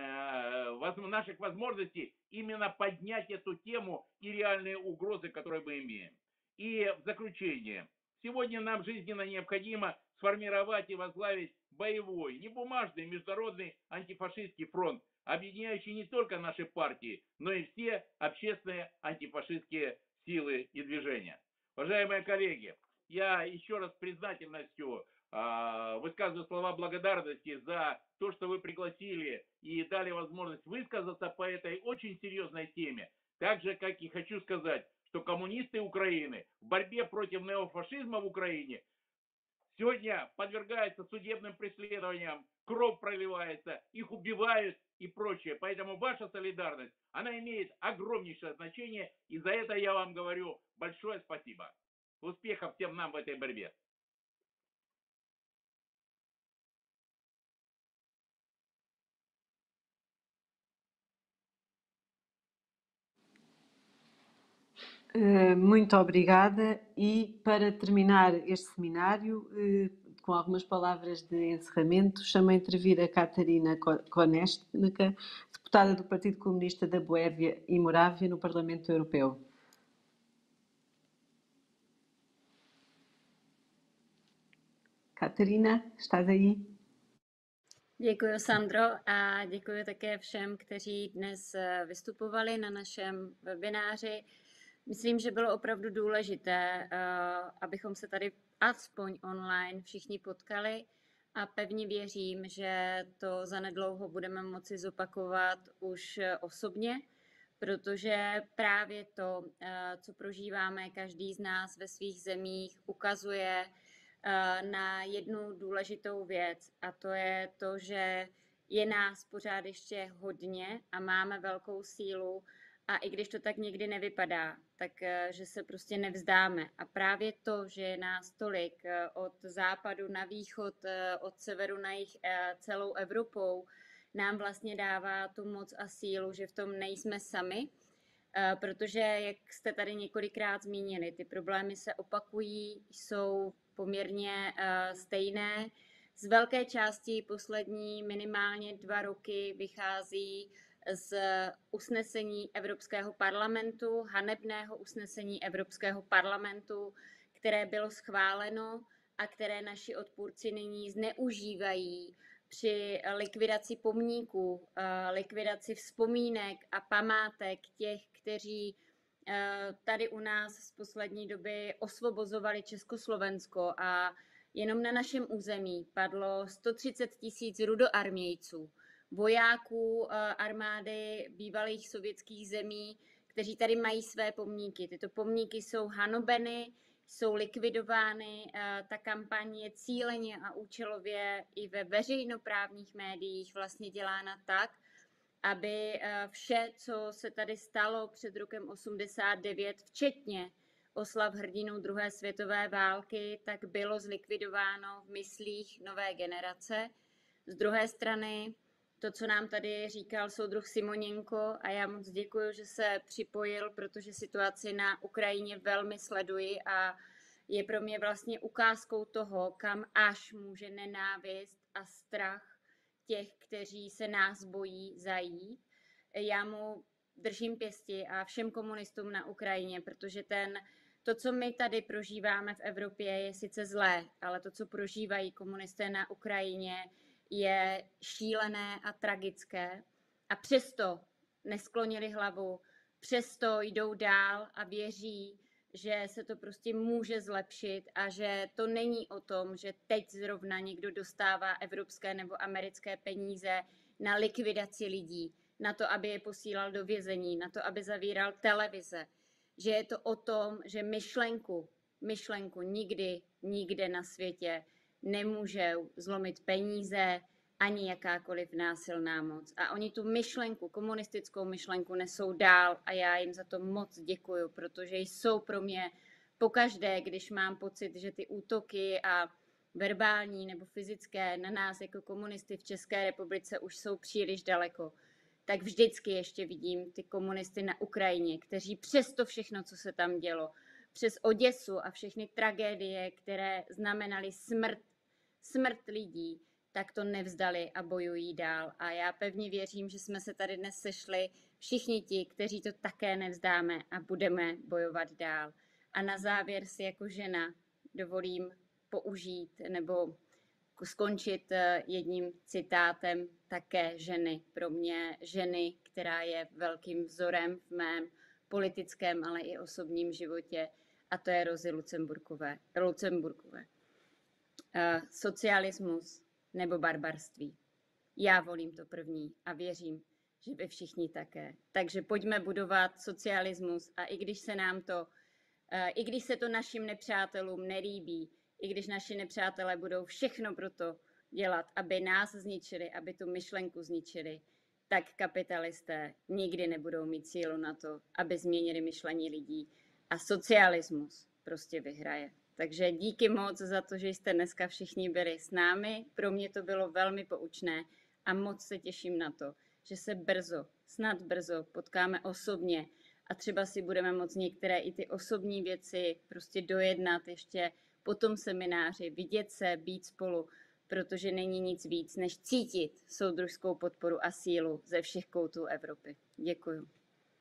возможностей именно поднять эту тему и реальные угрозы, которые мы имеем. И в заключение. Сегодня нам жизненно необходимо сформировать и возглавить боевой, не бумажный, международный антифашистский фронт, объединяющий не только наши партии, но и все общественные антифашистские силы и движения. Уважаемые коллеги, я еще раз с признательностью высказываю слова благодарности за то, что вы пригласили и дали возможность высказаться по этой очень серьезной теме. Так же, как и хочу сказать, что коммунисты Украины в борьбе против неофашизма в Украине сегодня подвергаются судебным преследованиям, кровь проливается, их убивают и прочее. Поэтому ваша солидарность, она имеет огромнейшее значение, и за это я вам говорю большое спасибо. Успехов всем нам в этой борьбе. Muito obrigada, e para terminar este seminário, com algumas palavras de encerramento, chamo a intervir a Katarina Konečnica, deputada do Partido Comunista da Boévia e Morávia no Parlamento Europeu. Katarina, estás aí? Děkuji, Sandro, a děkuji také všem, kteří dnes vystupovali na našem webináři. Myslím, že bylo opravdu důležité, abychom se tady aspoň online všichni potkali, a pevně věřím, že to zanedlouho budeme moci zopakovat už osobně, protože právě to, co prožíváme každý z nás ve svých zemích, ukazuje na jednu důležitou věc, a to je to, že je nás pořád ještě hodně a máme velkou sílu, a i když to tak někdy nevypadá, tak že se prostě nevzdáme. A právě to, že je nás tolik od západu na východ, od severu na jih celou Evropou, nám vlastně dává tu moc a sílu, že v tom nejsme sami protože, jak jste tady několikrát zmínili, ty problémy se opakují, jsou poměrně stejné. Z velké části poslední minimálně 2 roky vychází z usnesení Evropského parlamentu, hanebného usnesení Evropského parlamentu, které bylo schváleno a které naši odpůrci nyní zneužívají při likvidaci pomníků, likvidaci vzpomínek a památek těch, kteří tady u nás z poslední doby osvobozovali Československo, a jenom na našem území padlo 130 000 rudoarmějců, vojáků armády bývalých sovětských zemí, kteří tady mají své pomníky. Tyto pomníky jsou hanobeny, jsou likvidovány. Ta kampaň je cíleně a účelově i ve veřejnoprávních médiích vlastně dělána tak, aby vše, co se tady stalo před rokem 89, včetně oslav hrdinů druhé světové války, tak bylo zlikvidováno v myslích nové generace. Z druhé strany to, co nám tady říkal soudruh Simoněnko, a já moc děkuji, že se připojil, protože situaci na Ukrajině velmi sleduji a je pro mě vlastně ukázkou toho, kam až může nenávist a strach těch, kteří se nás bojí, zajít. Já mu držím pěsti a všem komunistům na Ukrajině, protože to, co my tady prožíváme v Evropě, je sice zlé, ale to, co prožívají komunisté na Ukrajině, je šílené a tragické. A přesto nesklonili hlavu, přesto jdou dál a věří, že se to prostě může zlepšit a že to není o tom, že teď zrovna někdo dostává evropské nebo americké peníze na likvidaci lidí, na to, aby je posílal do vězení, na to, aby zavíral televize. Že je to o tom, že myšlenku nikde na světě nemůže zlomit peníze ani jakákoliv násilná moc. A oni tu myšlenku, komunistickou myšlenku nesou dál a já jim za to moc děkuju, protože jsou pro mě pokaždé, když mám pocit, že ty útoky a verbální nebo fyzické na nás jako komunisty v České republice už jsou příliš daleko, tak vždycky ještě vidím ty komunisty na Ukrajině, kteří přes to všechno, co se tam dělo, přes Oděsu a všechny tragédie, které znamenaly smrt lidí, tak to nevzdali a bojují dál. A já pevně věřím, že jsme se tady dnes sešli všichni ti, kteří to také nevzdáme a budeme bojovat dál. A na závěr si jako žena dovolím použít nebo skončit jedním citátem také ženy. Pro mě ženy, která je velkým vzorem v mém politickém, ale i osobním životě, a to je Rozy Lucemburkové. Socialismus nebo barbarství. Já volím to první a věřím, že vy všichni také. Takže pojďme budovat socialismus a i když se to našim nepřátelům nelíbí, i když naši nepřátelé budou všechno pro to dělat, aby nás zničili, aby tu myšlenku zničili, tak kapitalisté nikdy nebudou mít sílu na to, aby změnili myšlení lidí a socialismus prostě vyhraje. Takže díky moc za to, že jste dneska všichni byli s námi. Pro mě to bylo velmi poučné a moc se těším na to, že se snad brzo potkáme osobně a třeba si budeme moct některé i ty osobní věci prostě dojednat ještě po tom semináři, vidět se, být spolu, protože není nic víc, než cítit soudružskou podporu a sílu ze všech koutů Evropy. Děkuju.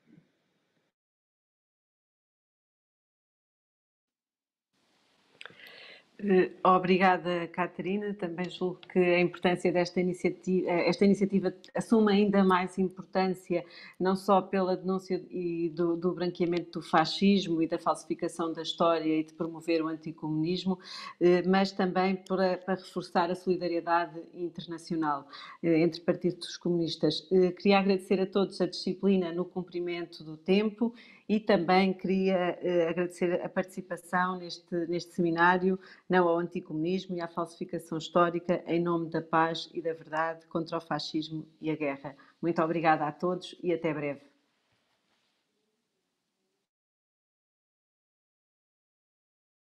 Obrigada, Catarina. Também julgo que a importância esta iniciativa assume ainda mais importância, não só pela denúncia do branqueamento do fascismo e da falsificação da história e de promover o anticomunismo, mas também para reforçar a solidariedade internacional entre partidos comunistas. Queria agradecer a todos a disciplina no cumprimento do tempo e também queria agradecer a participação neste seminário, não ao anticomunismo e à falsificação histórica, em nome da paz e da verdade contra o fascismo e a guerra. Muito obrigada a todos e até breve.